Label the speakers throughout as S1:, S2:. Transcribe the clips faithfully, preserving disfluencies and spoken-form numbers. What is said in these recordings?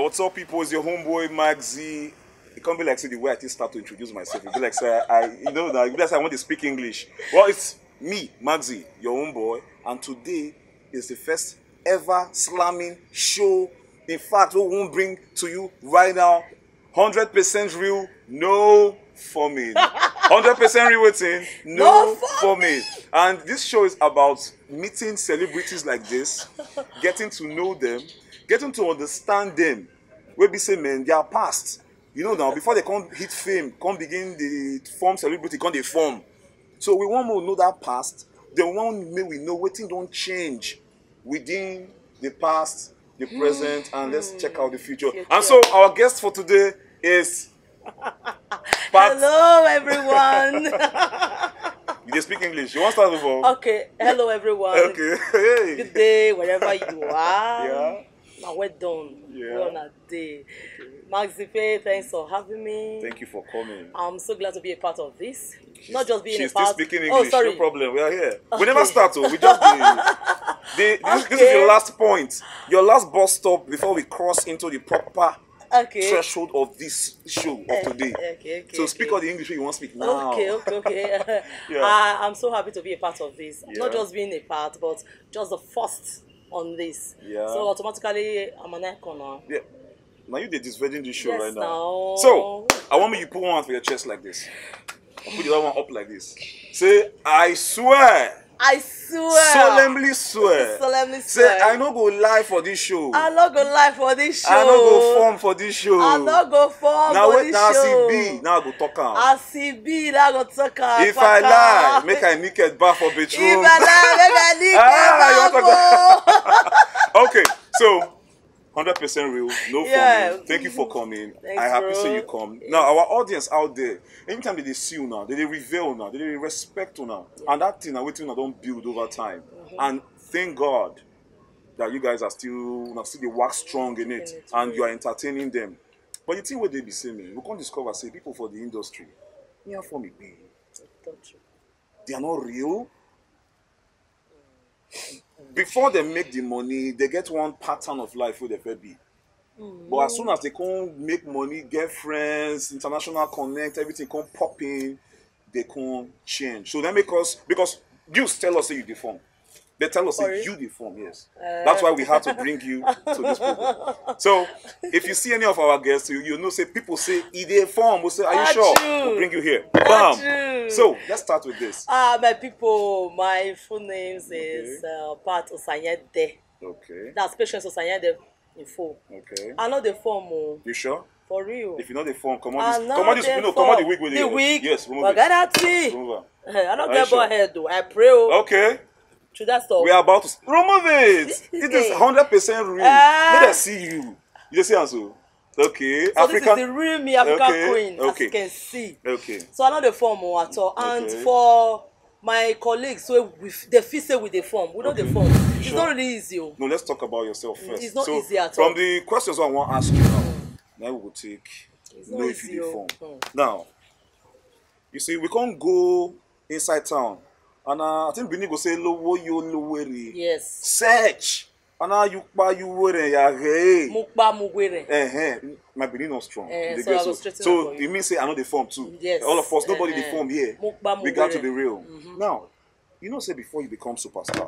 S1: what's up, people? It's your homeboy, Magzi. It can't be like, say, the way I just start to introduce myself. It be like, say, I, you know, it be like, say, I want to speak English. Well, it's me, Magzi, your homeboy, and today is the first ever slamming show. In fact, we won't bring to you right now one hundred percent real, no forming. one hundred percent real waiting, no, no forming. And this show is about meeting celebrities like this, getting to know them, getting to understand them. We be say, man, they are past. You know now, before they come hit fame, come begin the form celebrity, come they form. So we want to know that past. The one may we know waiting don't change within the past, the present, and let's check out the future. future. And so our guest for today is Pat.
S2: Hello everyone.
S1: You speak English. You want to start before?
S2: Okay. Hello everyone.
S1: Okay. Hey.
S2: Good day, wherever you are.
S1: Yeah.
S2: Now we're done.
S1: Yeah.
S2: We're on a day. Okay. Maxife, thanks for having me.
S1: Thank you for coming.
S2: I'm so glad to be a part of this. She's, Not just being
S1: she's
S2: a part.
S1: She's still speaking English.
S2: Oh, sorry.
S1: No problem. We are here.
S2: Okay.
S1: We never start. Oh. We just the, the, this,
S2: okay.
S1: this is your last point. Your last bus stop before we cross into the proper
S2: okay.
S1: threshold of this show of today.
S2: Okay, okay,
S1: so speak
S2: okay.
S1: all the English you want to speak now.
S2: Okay, okay, okay.
S1: Yeah.
S2: I, I'm so happy to be a part of this.
S1: Yeah.
S2: Not just being a part, but just the first on this.
S1: Yeah.
S2: So automatically, I'm an icon now.
S1: Yeah. Now you did this wedding this show
S2: yes,
S1: right now.
S2: now.
S1: So I want me you put one hand for your chest like this. I'll put the other one up like this. Say, I swear.
S2: I swear.
S1: Solemnly swear.
S2: Solemnly swear.
S1: Say, I no go lie for this show.
S2: I no go lie for this show.
S1: I no go form for this show.
S2: I no go form
S1: now
S2: for
S1: wait,
S2: this
S1: now
S2: show.
S1: Now see B, now I go talk am.
S2: I see B, now I go talk am.
S1: If I lie, make I naked bar for bedroom.
S2: If I lie, make
S1: ah,
S2: I naked bar.
S1: Okay, so one hundred percent real, no
S2: yeah.
S1: forming. Thank you for coming.
S2: Thanks,
S1: I happy
S2: bro.
S1: to see you come. Yes. Now, our audience out there, anytime they see you now, they, they reveal now, they, they respect you now. Yeah. And that thing, I waiting, I don't build over time. Mm-hmm. And thank God that you guys are still, now still they work strong in it, it and you are entertaining them. But the thing what they be saying, we can't discover, say, people for the industry, yeah, for me, be. They are not real. Before they make the money, they get one pattern of life where they will be. Mm-hmm. But as soon as they can't make money, get friends, international connect, everything can pop in, they can't change. So that make us, because you tell us that you deform. They tell us that you deform, yes. Uh, That's why we had to bring you to this program. So if you see any of our guests, you, you know, say people say, "He deform." We'll say, "Are you
S2: Achoo.
S1: sure?" We'll bring you here. Bam. So let's start with this.
S2: Ah, uh, my people, my full name is okay. uh, Pat Osanyede.
S1: Okay.
S2: That's Patience Osanyede in full.
S1: Okay.
S2: I know the form. Oh.
S1: You sure?
S2: For real.
S1: If you know the form, come on this. Come on this. You know, come on the wig with
S2: the
S1: you.
S2: The wig.
S1: Yes. Remove
S2: it.
S1: Remove
S2: I don't get sure? head though. I pray. Oh.
S1: Okay.
S2: Should that stop?
S1: We are about to remove it. It is one hundred percent real. Uh, Let us see you. You see answer. Okay.
S2: So African. This is the real me, African okay. queen, okay. as you can see.
S1: Okay.
S2: So I know the form at all. And
S1: okay.
S2: for my colleagues, so we they fit say with the form. We know okay. the form. It's sure. not really easy.
S1: No, let's talk about yourself first.
S2: It's not
S1: so
S2: easy at
S1: all.
S2: all.
S1: From the questions I want to ask you now, now we will take
S2: it's
S1: know if
S2: easy,
S1: you deform.
S2: Oh.
S1: Now, you see, we can't go inside town. And uh, I think Bini go say lowo yo loweri.
S2: Yes.
S1: Search. And uh, you pa you were ya hey.
S2: Mukpa mugwere.
S1: Eh eh. My Bini not strong.
S2: Eh, so I
S1: so so you mean say I know the form too.
S2: Yes.
S1: All of us, nobody uh, the form here.
S2: Mukpa
S1: we got to be real.
S2: Mm-hmm.
S1: Now, you know, say before you become superstar,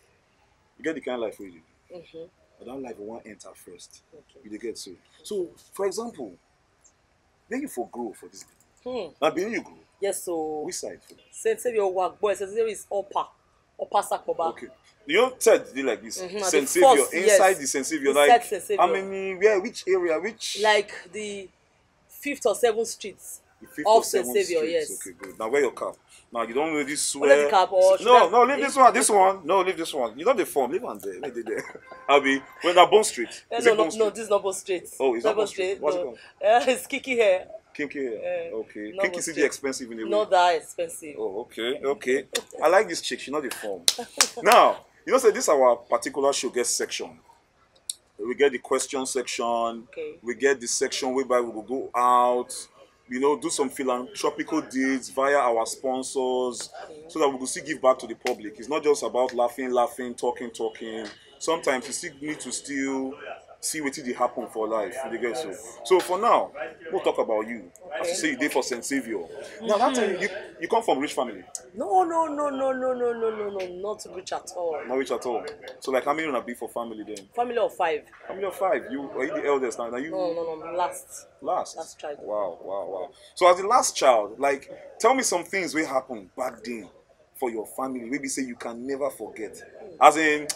S1: you get the kind of life where you do. Mm-hmm. But that life you want to enter first. Okay. You get so. So, for example, when you for grow for this. Hmm. Now, Bini you grow.
S2: Yes, so
S1: which side?
S2: Saint Savior work boy. Saint Savior is upper, upper Sakoba.
S1: Okay. You don't tell it like this.
S2: Mm-hmm.
S1: Saint Savior
S2: first,
S1: inside
S2: yes.
S1: the Saint Savior,
S2: inside
S1: like
S2: Saint Savior.
S1: how many? Where? Which area? Which?
S2: Like the fifth or seventh streets
S1: the fifth
S2: of
S1: or
S2: Saint
S1: seventh
S2: Savior.
S1: streets.
S2: Yes.
S1: Okay, good. Now wear your cap. Now you don't really swear.
S2: Wear the cap or
S1: no, no, leave this one. This one. No, leave this one. You know the form. Leave one there. Leave it there. I'll be when that Bond Street.
S2: Yeah,
S1: is
S2: no,
S1: it
S2: no,
S1: Bond
S2: no.
S1: Street?
S2: This is not Bond Street.
S1: Oh, it's not Bond
S2: Street.
S1: Street. What's
S2: no.
S1: it called?
S2: Uh, it's Kiki hair.
S1: Kinky hair.
S2: Uh,
S1: okay.
S2: no
S1: Kinky city expensive in a way.
S2: Not that expensive.
S1: Oh, okay, okay. I like this chick. She know the form. Now, you know, say this is our particular show guest section. We get the question section.
S2: Okay.
S1: We get the section whereby we will go out, you know, do some philanthropical deeds via our sponsors, okay. so that we will still give back to the public. It's not just about laughing, laughing, talking, talking. Sometimes you still need to still see wetin dey happen for life. You get so. So for now, we'll talk about you. As you say, you dey for Saint Saviour. Now that time you you come from rich family.
S2: No, no, no, no, no, no, no, no, no, not rich at all.
S1: Not rich at all. So like how many una be for family then?
S2: Family of five.
S1: Family of five. You are you the eldest now? Now you
S2: No, no, no, last.
S1: last.
S2: Last child.
S1: Wow, wow, wow. So as the last child, like tell me some things wey happen back then for your family. Maybe say you can never forget. As in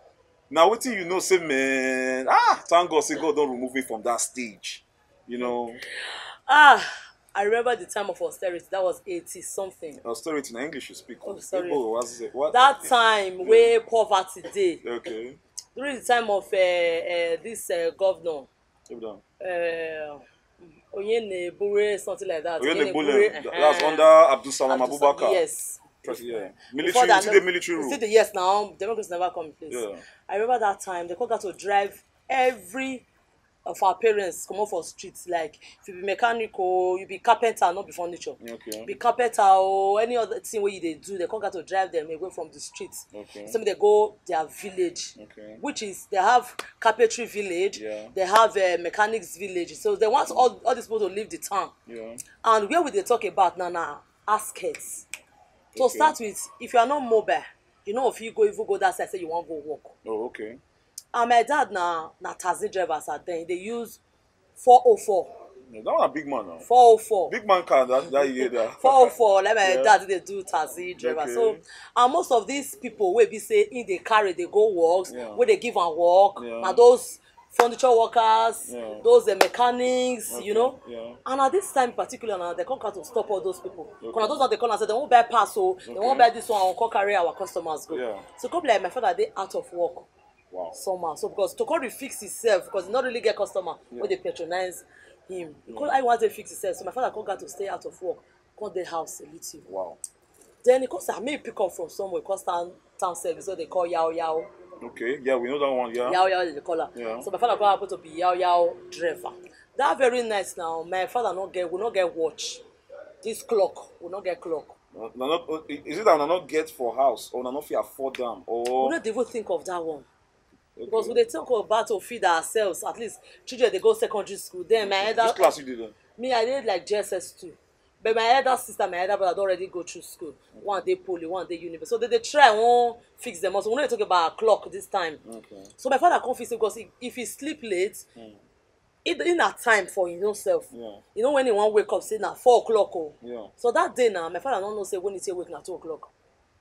S1: now wetin you know say man, ah, thank God say God don't remove me from that stage. You know.
S2: Ah, I remember the time of austerity. That was eighty something.
S1: Austerity in English you speak.
S2: Oh, sorry.
S1: Igbo, what's it? What?
S2: That time where poverty day.
S1: Okay.
S2: During the time of uh, uh, this uh, governor.
S1: Keep down.
S2: Uh, Oyene Bure, something like that.
S1: Oyene Bure.
S2: uh-huh.
S1: That's under Abdul Salam Abubakar.
S2: Yes.
S1: Yeah. Military,
S2: that,
S1: still the military rule.
S2: Still the, yes, now democracy never come in place.
S1: Yeah.
S2: I remember that time they called out to drive every of our parents come off for streets. Like if you be mechanic or you be carpenter, not be furniture.
S1: Okay.
S2: Be carpenter or any other thing where they do, they call out to drive them away from the streets.
S1: Okay.
S2: So they go their village,
S1: Okay.
S2: which is they have carpentry village,
S1: Yeah.
S2: they have a mechanics village. So they want all, all these people to leave the town.
S1: Yeah.
S2: And where would they talk about now? Now, askets. To
S1: Okay.
S2: start with, if you are not mobile, you know if you go, if you go that side, say you want to go work.
S1: Oh, okay.
S2: And my dad now, na taxi drivers at then they use four oh four.
S1: Yeah, that one a big man now.
S2: four oh four.
S1: Big man car that, that year there.
S2: four oh four, like my
S1: Yeah.
S2: dad they do taxi driver.
S1: Okay.
S2: So and most of these people wey be say in they carry they go works,
S1: Yeah.
S2: where they give and work,
S1: Yeah.
S2: and those furniture workers,
S1: Yeah.
S2: those uh, mechanics,
S1: Okay.
S2: you know.
S1: Yeah.
S2: And at this time in particular now they come out to stop all those people.
S1: Okay.
S2: Because those are the corner say they won't buy pass, so they won't buy this one and come carry our customers go.
S1: Yeah.
S2: So come like my father they out of work.
S1: Wow.
S2: Somehow, so because to come fix himself because he not really get customer
S1: Yeah.
S2: when they patronize him. Because I want to fix himself, so my father come got to stay out of work, come the house a little.
S1: Wow.
S2: Then because I may pick up from somewhere, cause town town service, so they call yao yao,
S1: Okay. Yeah, we know that one. Yeah.
S2: yao yao they call her.
S1: Yeah.
S2: So my father come happen to be yao yao driver. That very nice now, my father not get will not get watch. This clock will not get clock.
S1: No, no, not, is it that we not get for house or we not fit afford them
S2: We
S1: or?
S2: not even think of that one.
S1: Okay.
S2: Because when they talk about to feed ourselves, at least children they go secondary school. Then my elder
S1: Which class you did then?
S2: me I did like J S S two, but my elder sister, my elder brother don already go through school. One day poly, one day university. So they dey try wan fix them. Also, we no dey talk about clock this time.
S1: Okay.
S2: So my father come fix it because he, if he sleep late,
S1: Mm.
S2: it e na time for him own self.
S1: Yeah.
S2: You know when he wan wake up, say na four o'clock o.
S1: Yeah.
S2: So that day now, my father no know say when he take wake na two o'clock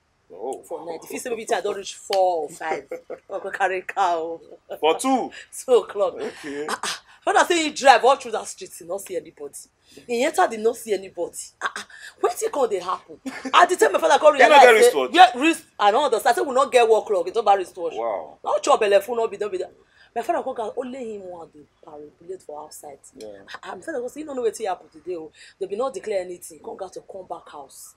S1: Oh.
S2: for night. If he say maybe till I don reach four or five, I go carry car o.
S1: For two.
S2: Two o'clock.
S1: Okay.
S2: Father say he drive all through that street, he no see anybody. He enter, he no see anybody. Ah ah, wetin come dey happen? At the time my father come
S1: no
S2: realize
S1: get
S2: say,
S1: wristwatch?
S2: yeah, wrist, I no understand. Say we no get work clock, he talk about wristwatch.
S1: Wow.
S2: No chop belle full, no be, no be that. My father come go only him wan dey parabulate for outside.
S1: Yeah.
S2: Ah ah, my father go say he no know wetin happen today o. They be not declare anything. Come got to come back house.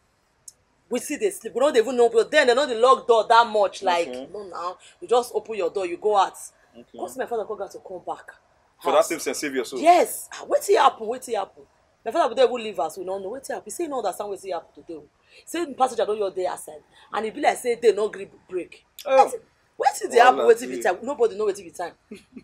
S2: We see they sleep. We don't even know, but then they know the lock door that much. Like
S1: Okay.
S2: no, now you just open your door, you go out.
S1: Okay.
S2: Because my father come got to come back.
S1: For that
S2: house.
S1: same Saint Saviour so.
S2: Yes. Ah, wetin happen? Wetin happen? My father would never leave us. We don't know wetin happen. He say he no understand wetin happen today. Say the passenger don your day outside, and e be like say they no gree break.
S1: Oh.
S2: Wetin dey happen?
S1: Wahala
S2: Wetin be
S1: dey.
S2: time? Nobody know wetin be time.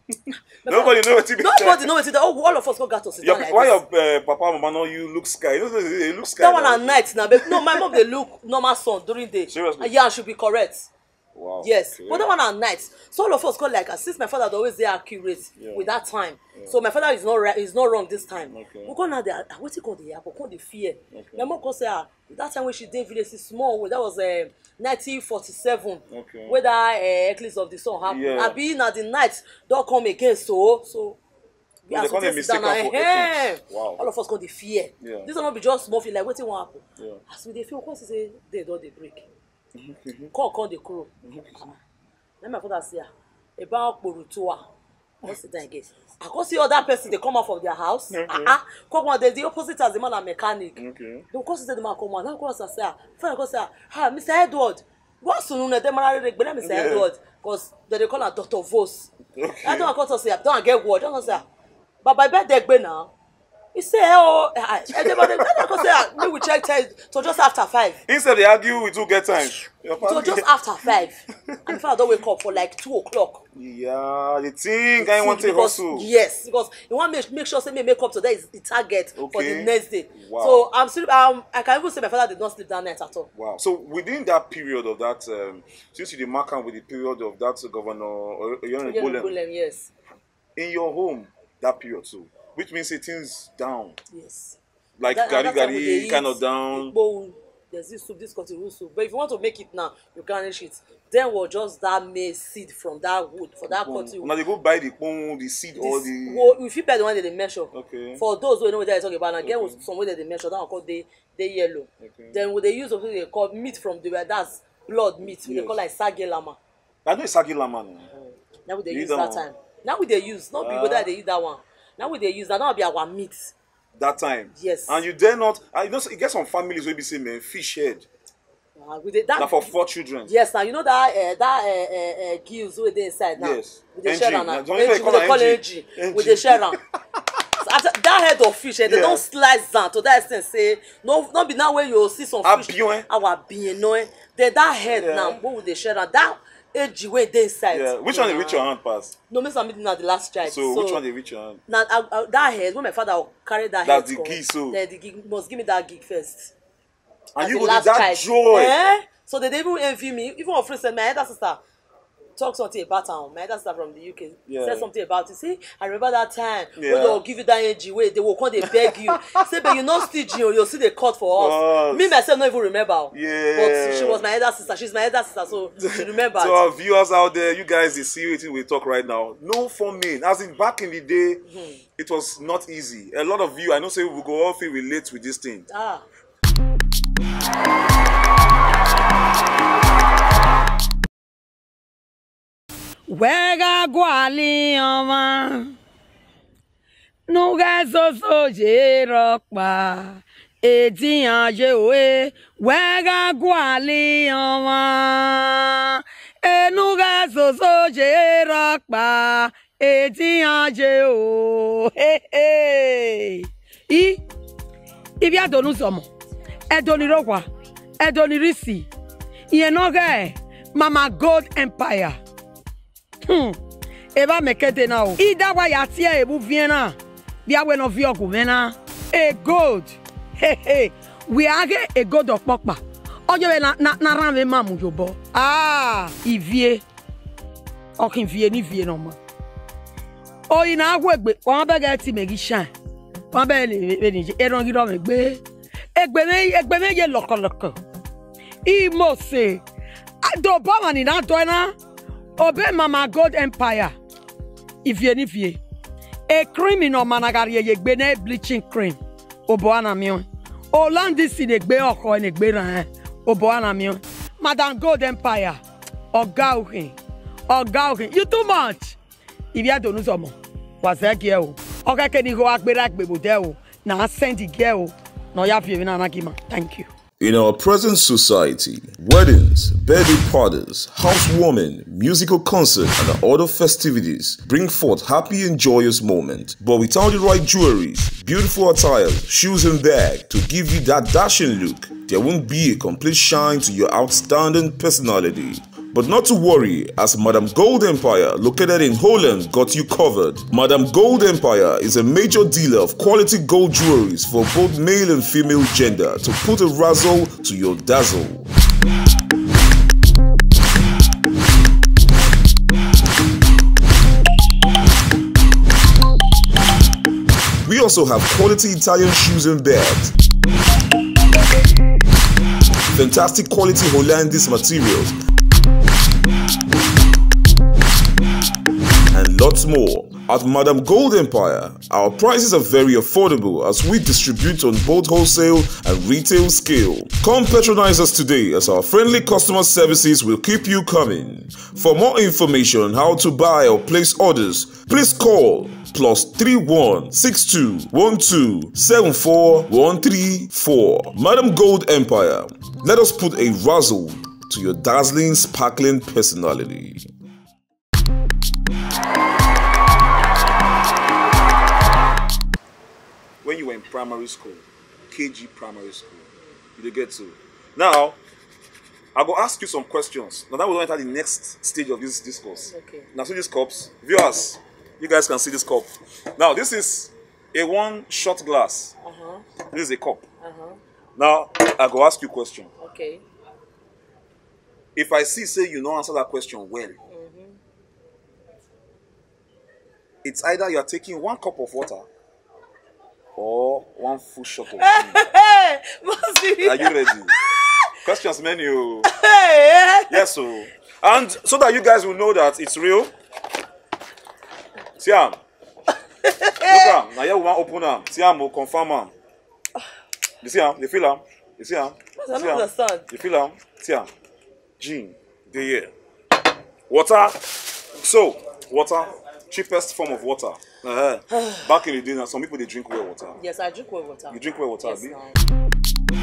S2: My
S1: Nobody
S2: father-
S1: know what it be.
S2: Nobody know wetin. Oh, all of us go gat to sit
S1: Your,
S2: down like
S1: why
S2: this.
S1: your uh, papa and mama know you look sky? You know they, they look sky.
S2: That one
S1: now.
S2: at night now, but no, my mom dey look normal sun during day.
S1: Seriously?
S2: And yeah, I should be correct.
S1: Wow.
S2: Yes,
S1: Okay.
S2: but that one at night. So all of us call like, since my father dey always dey accurate
S1: Yeah.
S2: with that time.
S1: Yeah.
S2: So my father is not right, is not wrong this time.
S1: Okay.
S2: We go now there, ah, wetin come dey happen? Come dey fear.
S1: Okay.
S2: My mom come say, ah, that time when she dey village, she small, that was uh, nineteen forty-seven.
S1: Okay.
S2: Where that uh, eclipse of the sun happen.
S1: Yeah.
S2: Abi na the night don come again, so so.
S1: They
S2: as we
S1: come dey
S2: take sit
S1: mistake
S2: down
S1: am
S2: now,
S1: for
S2: eh,
S1: eclipse. Wow.
S2: all of us come dey fear.
S1: Yeah.
S2: This one no be just small feel like wetin wan happen.
S1: Yeah.
S2: As we dey feel, we come see say day don dey break. Call come dey crow. Then my father say, ah, about Borutua. I sit down again. I go see other person, they come out from their house.
S1: Okay.
S2: Ah, ah, come on, there's the opposite as the man a mechanic.
S1: Okay.
S2: They go see the man come on. Now go say, ah, friend go say, ah, Mister Edward. What's the name? They marry the Mister
S1: Yeah.
S2: Edward, because they call her Doctor Vos.
S1: Okay.
S2: I don't want to say, I don't get word. I don't say, but by birthday, gbe now. He say, oh, everybody, say, maybe we check time to just after five.
S1: Instead they argue, we do get time.
S2: So just after five. And if I don't wake up for like two o'clock.
S1: Yeah, the thing I want to hustle.
S2: Yes, because you want to make, make sure say me make up today is the target okay. for the next day.
S1: Wow.
S2: So I'm still um I can even say my father did not sleep that night at all.
S1: Wow. So within that period of that, um, since you did mark with the period of that uh, governor Oyenibola,
S2: yes.
S1: In your home, that period too. Which means it things down.
S2: Yes.
S1: Like that, gari gari kind of down.
S2: Bowl, there's this soup, this continue soup. But if you want to make it now, you garnish it. Then we'll just that maize seed from that wood for that cotton.
S1: Now they go buy the the seed this, or the.
S2: Well, if you buy the one that they measure.
S1: Okay.
S2: For those who know what they're talking about, again, okay. some way that they measure, that one called they they yellow. Okay. Then when they use something they call meat from the that's blood meat. Yes. They call like sage lama.
S1: I know it's sage lama. No.
S2: Mm. Now we they use that, that time. Now we they use not uh, people that they use that one. Now we they use that now be our meat.
S1: That time.
S2: Yes.
S1: And you dare not. I you know you get some families where be say man fish head. Uh, with the, that, now for four children.
S2: Yes. Now you know that uh, that uh, uh, uh, gills with the inside now.
S1: Yes.
S2: With the shell now. With the call engine. With the shell. So after that head of fish, eh, they yeah. don't slice down to that extent. Say no, not be now where you see some fish.
S1: Abion.
S2: Our being no. Then that head yeah. now. What with the shell that. Edgy way they inside.
S1: Yeah. Which yeah. one they reach your hand pass?
S2: No, me submitting at the last child.
S1: So, so which one they reach your hand?
S2: Now I, I, that head when my father will carry that
S1: That's
S2: head.
S1: That's the gig. So
S2: then the gig must give me that gig first.
S1: And as you go that child. Joy.
S2: Eh? So they even envy me. Even my friend said my elder sister talk something about her. My elder sister from the U K yeah. said something about it. See, I remember that time yeah. when they will give you that edgy way. They will come, they beg you. Say, but you not stitching. You'll see the cut for us. Yes. Me myself not even remember.
S1: Yeah.
S2: But she was my elder sister. She's my elder sister, so she remember.
S1: So our viewers out there, you guys, you see what we talk right now. No for me. As in back in the day, mm-hmm. it was not easy. A lot of you, I know, say we go all feel relate with this thing.
S2: Ah.
S3: Wega gwali oma Nuga so so je rokpa Eti anje we Wega gwali oma E nuga so so je rokpa Eti anje o Hey hey I Ibi adonu somo Edoni rokwa Edoni risi Iye noge Mama Gold Empire Hmm. Eba mekete na o. Ida wa ya tie ebu viena. Bia we no vi ogumena. A gold. Hey hey. We age a gold of pokpa. Ojo we na na, na ran we mamu jobo. Ah, ivie. Okin vie ni vie no ma. O ina agwegbe, won be get ti megi shine. Won be le ni eran gido me gbe. Egbe me egbe me ye lokoloko. I mo se. Ado ba mani na do na. Obey Mama Gold Empire. If you need a criminal managari ye gbene bleaching cream. Obo anamion. Olandis in a gbe oko en egbe ran. Obo anamion. Madam Gold Empire. Oga ohin. Oga ohin. You too much. If you don't know some. Was that girl? Okay, can you go akberak bebo na send the girl. No ya fi na nakima. Thank you.
S4: In our present society, weddings, birthday parties, housewarming, musical concerts, and other festivities bring forth happy and joyous moments. But without the right jewelries, beautiful attire, shoes and bag to give you that dashing look, there won't be a complete shine to your outstanding personality. But not to worry, as Madam Gold Empire, located in Holland, got you covered. Madam Gold Empire is a major dealer of quality gold jewelries for both male and female gender to put a razzle to your dazzle. We also have quality Italian shoes and bags, fantastic quality Hollandese materials, and lots more. At Madam Gold Empire, our prices are very affordable as we distribute on both wholesale and retail scale. Come patronize us today as our friendly customer services will keep you coming. For more information on how to buy or place orders, please call plus three one six two one two seven four one three four. Madam Gold Empire, let us put a razzle to your dazzling, sparkling personality.
S1: when you were in primary school, K G primary school. You dey get to. Now, I go ask you some questions. Now that will enter the next stage of this discourse.
S2: Okay.
S1: Now see these cups. Viewers, you guys can see this cup. Now this is a one shot glass.
S2: Uh-huh.
S1: This is a cup.
S2: Uh-huh.
S1: Now I go ask you a question.
S2: Okay.
S1: If I see say you don't answer that question well,
S2: Mm-hmm.
S1: it's either you are taking one cup of water or one full shot of drink.
S2: Hey, Mercy.
S1: Are you ready? Questions menu.
S2: Hey.
S1: Yes, so and so that you guys will know that it's real. See am. Look am. Now here we want open am. See am, we confirm am. You see am? You feel am? You see am?
S2: I don't understand.
S1: You feel am? See am? Gin. Dey here. Water. So water, cheapest form of water. Uh-huh. Back in the day, now some people they drink well water.
S2: Yes, I drink well water.
S1: You drink well water,
S2: Yes,
S1: abi?
S2: now.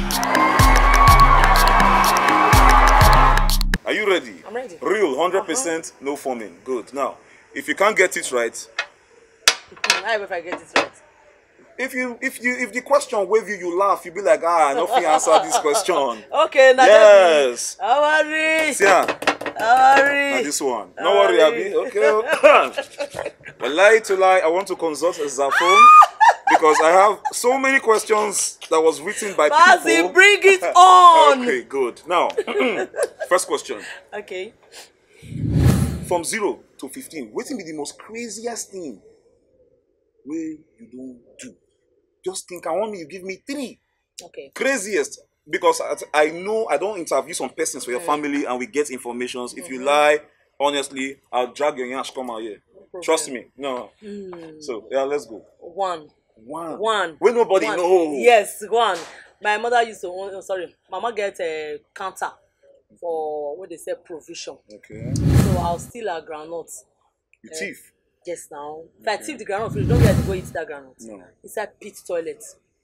S1: Are you ready?
S2: I'm ready.
S1: Real, one hundred percent no forming. Good. Now, if you can't get it right,
S2: I if I get it right.
S1: if you if you if the question wave you, you laugh, you be like, ah, no fit answer this question.
S2: Okay, now
S1: Yes.
S2: How worry?
S1: See ya.
S2: How worry?
S1: Now this one. No worry, Abi. Okay. But lie to lie, I want to consult Zafon because I have so many questions that was written by
S2: Mercy,
S1: people.
S2: bring it on.
S1: Okay, good. Now, first question.
S2: Okay.
S1: From zero to fifteen, what will be the most craziest thing wey you don't do? Just think, I want me, you give me three.
S2: Okay.
S1: Craziest. Because I, I know I don't interview some persons for your family and we get informations. If you lie, honestly, I'll drag your yash come out here. Trust me. No.
S2: Mm.
S1: So, yeah, let's go.
S2: One.
S1: One.
S2: One.
S1: When nobody
S2: One.
S1: know.
S2: Yes, one. My mother used to own, oh, sorry, mama get a counter for what they say provision.
S1: Okay.
S2: So I'll steal her groundnut.
S1: You thief.
S2: Yes, now. If I thief the groundnut, you don't get to go eat that groundnut.
S1: No.
S2: Inside pit toilet.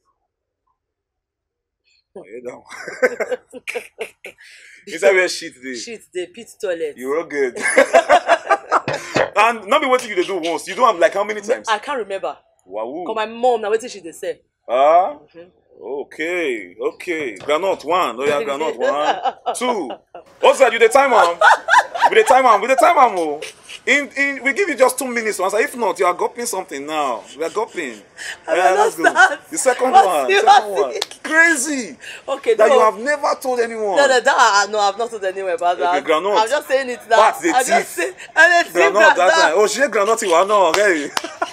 S1: Oh, yeah, down. Inside where shit dey.
S2: Shit, the pit toilet.
S1: You were good. And not be what you dey do once. You do am like how many times?
S2: I can't remember.
S1: Wow.
S2: Cause my mom now wetin she dey say.
S1: Ah. Okay. Okay. Granot one. Oh yeah, granot one. Two. Also, you the time am. With the time am. With the time am. Oh. In in we give you just two minutes to answer. If not, you are gulping something now. We are gulping.
S2: I
S1: Yeah, let's go.
S2: understand.
S1: The second
S2: What's
S1: one.
S2: the-
S1: Second
S2: what's
S1: one.
S2: the-
S1: Crazy.
S2: Okay,
S1: That
S2: no.
S1: you have never told anyone.
S2: No, no, that, no, I've not told anyone about that.
S1: Okay, groundnut.
S2: I'm just saying it now.
S1: That's the
S2: I'm
S1: thief.
S2: just saying, I'm just saying
S1: Granot that
S2: that.
S1: time. Oh, she granot you are no, okay.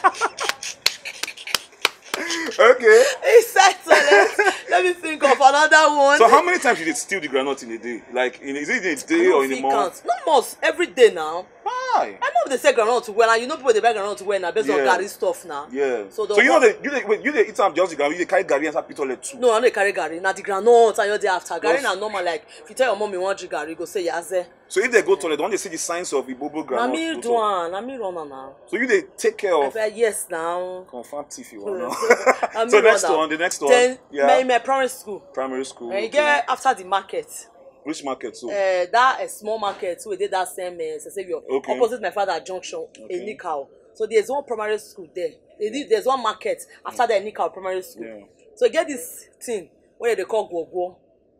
S1: Okay.
S2: Inside toilet. Let me think of another one.
S1: So how many times did you steal the granite in a day? Like, in, is it in a day or in a month?
S2: No months, every day now.
S1: Why?
S2: My mom they say groundnut to wear, and you know people they buy groundnut to wear now based on
S1: Yeah.
S2: Gary stuff now.
S1: Yeah.
S2: So,
S1: So,
S2: the
S1: you know
S2: one-
S1: that you dey wait, you dey eat am just the granite, you dey carry gari inside pit toilet too.
S2: No, I no dey carry Gary. Now the groundnut and you're there after. Gary
S1: Yes.
S2: now normal like if you tell your mom you want drink Gary, you go say yaze.
S1: So if they go toilet, don't they see the signs of Ibobo
S2: Na
S1: granite?
S2: me
S1: go
S2: do
S1: to-
S2: am, na me run am now.
S1: So you they take care
S2: I
S1: of
S2: say yes now.
S1: confirm thief you want
S2: Na
S1: now.
S2: me
S1: So
S2: run
S1: next
S2: am.
S1: one, the next one.
S2: Then
S1: Yeah.
S2: my my primary school.
S1: Primary school.
S2: And you
S1: okay.
S2: get after the market.
S1: Which market so?
S2: Uh, that a small market we did that same uh, Sesebio,
S1: Okay.
S2: opposite my father junction in Nikao. So there's one primary school there. They did, there's one market after the Nikao primary school.
S1: Yeah.
S2: So you get this thing where they call gogo.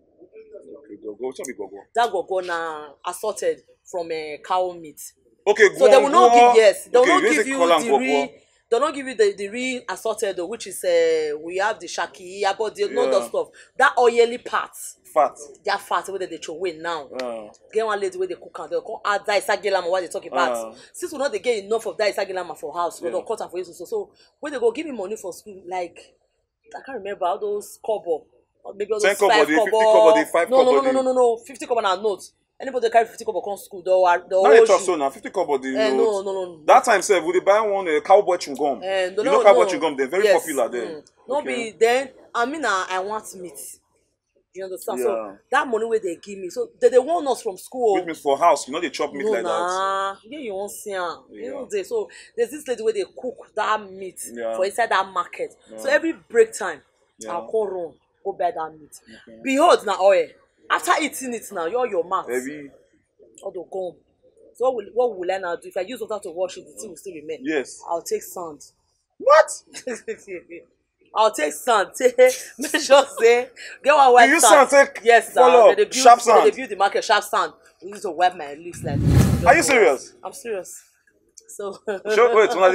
S1: Okay, go go. Tell me go go.
S2: That gogo na assorted from a uh, cow meat.
S1: Okay,
S2: So they will not give yes, they will
S1: okay,
S2: not
S1: you
S2: give
S1: say
S2: you
S1: call am
S2: the
S1: go
S2: real.
S1: go.
S2: They will not give you the, the real assorted though, which is uh, we have the shaki, but the no
S1: Yeah.
S2: other stuff. That oily part,
S1: Fat.
S2: that fat where they throw away now.
S1: Uh,
S2: Get one lady where they cook and they'll come add that isagilama what they talk about.
S1: Uh.
S2: Since we not they get enough of that isagilama for house, we
S1: Yeah.
S2: don't cut am for you. So so when they go give me money for school, like I can't remember all those kobo, or maybe all
S1: ten
S2: those
S1: kobo,
S2: five
S1: the
S2: kobo.
S1: fifty kobo, the five
S2: no,
S1: kobo,
S2: no, no,
S1: the-
S2: no, no, no, no, fifty kobo na note. Anybody that carry fifty kobo come school, they'll they'll
S1: now they
S2: hold
S1: talk
S2: you.
S1: so now. Fifty kobo the
S2: Eh,
S1: note.
S2: no, no, no.
S1: That time, sir, would they buy one uh, cowboy chewing gum?
S2: Eh,
S1: you
S2: no,
S1: know
S2: no,
S1: cowboy
S2: no.
S1: chewing gum? They're very
S2: Yes.
S1: popular there.
S2: Mm. No
S1: Okay.
S2: be then. I mean, uh, I want meat. You understand?
S1: Yeah.
S2: So that money where they give me, so they, they want us from school.
S1: Which means for house, you know they chop meat
S2: No,
S1: like that.
S2: nah. Yeah, you won't see her.
S1: Yeah.
S2: You know, they, so there's this lady where they cook that meat
S1: Yeah.
S2: for inside that market. So
S1: Yeah.
S2: every break time,
S1: Yeah.
S2: I'll call run, go buy that meat. Behold now, oil. After eating it now, you're your mouth.
S1: Heavy.
S2: Or the gum. So what will, what will I now do? If I use water to wash it, the thing will still remain.
S1: Yes.
S2: I'll take sand.
S1: What?
S2: I'll take sand. Take, make sure say get one white
S1: You use
S2: sand.
S1: sand, take
S2: yes, sir.
S1: follow up,
S2: They build,
S1: sharp sand.
S2: They build the market sharp sand. We need to wipe my lips like.
S1: Are you serious?
S2: I'm serious. So.
S1: Sure, wait, when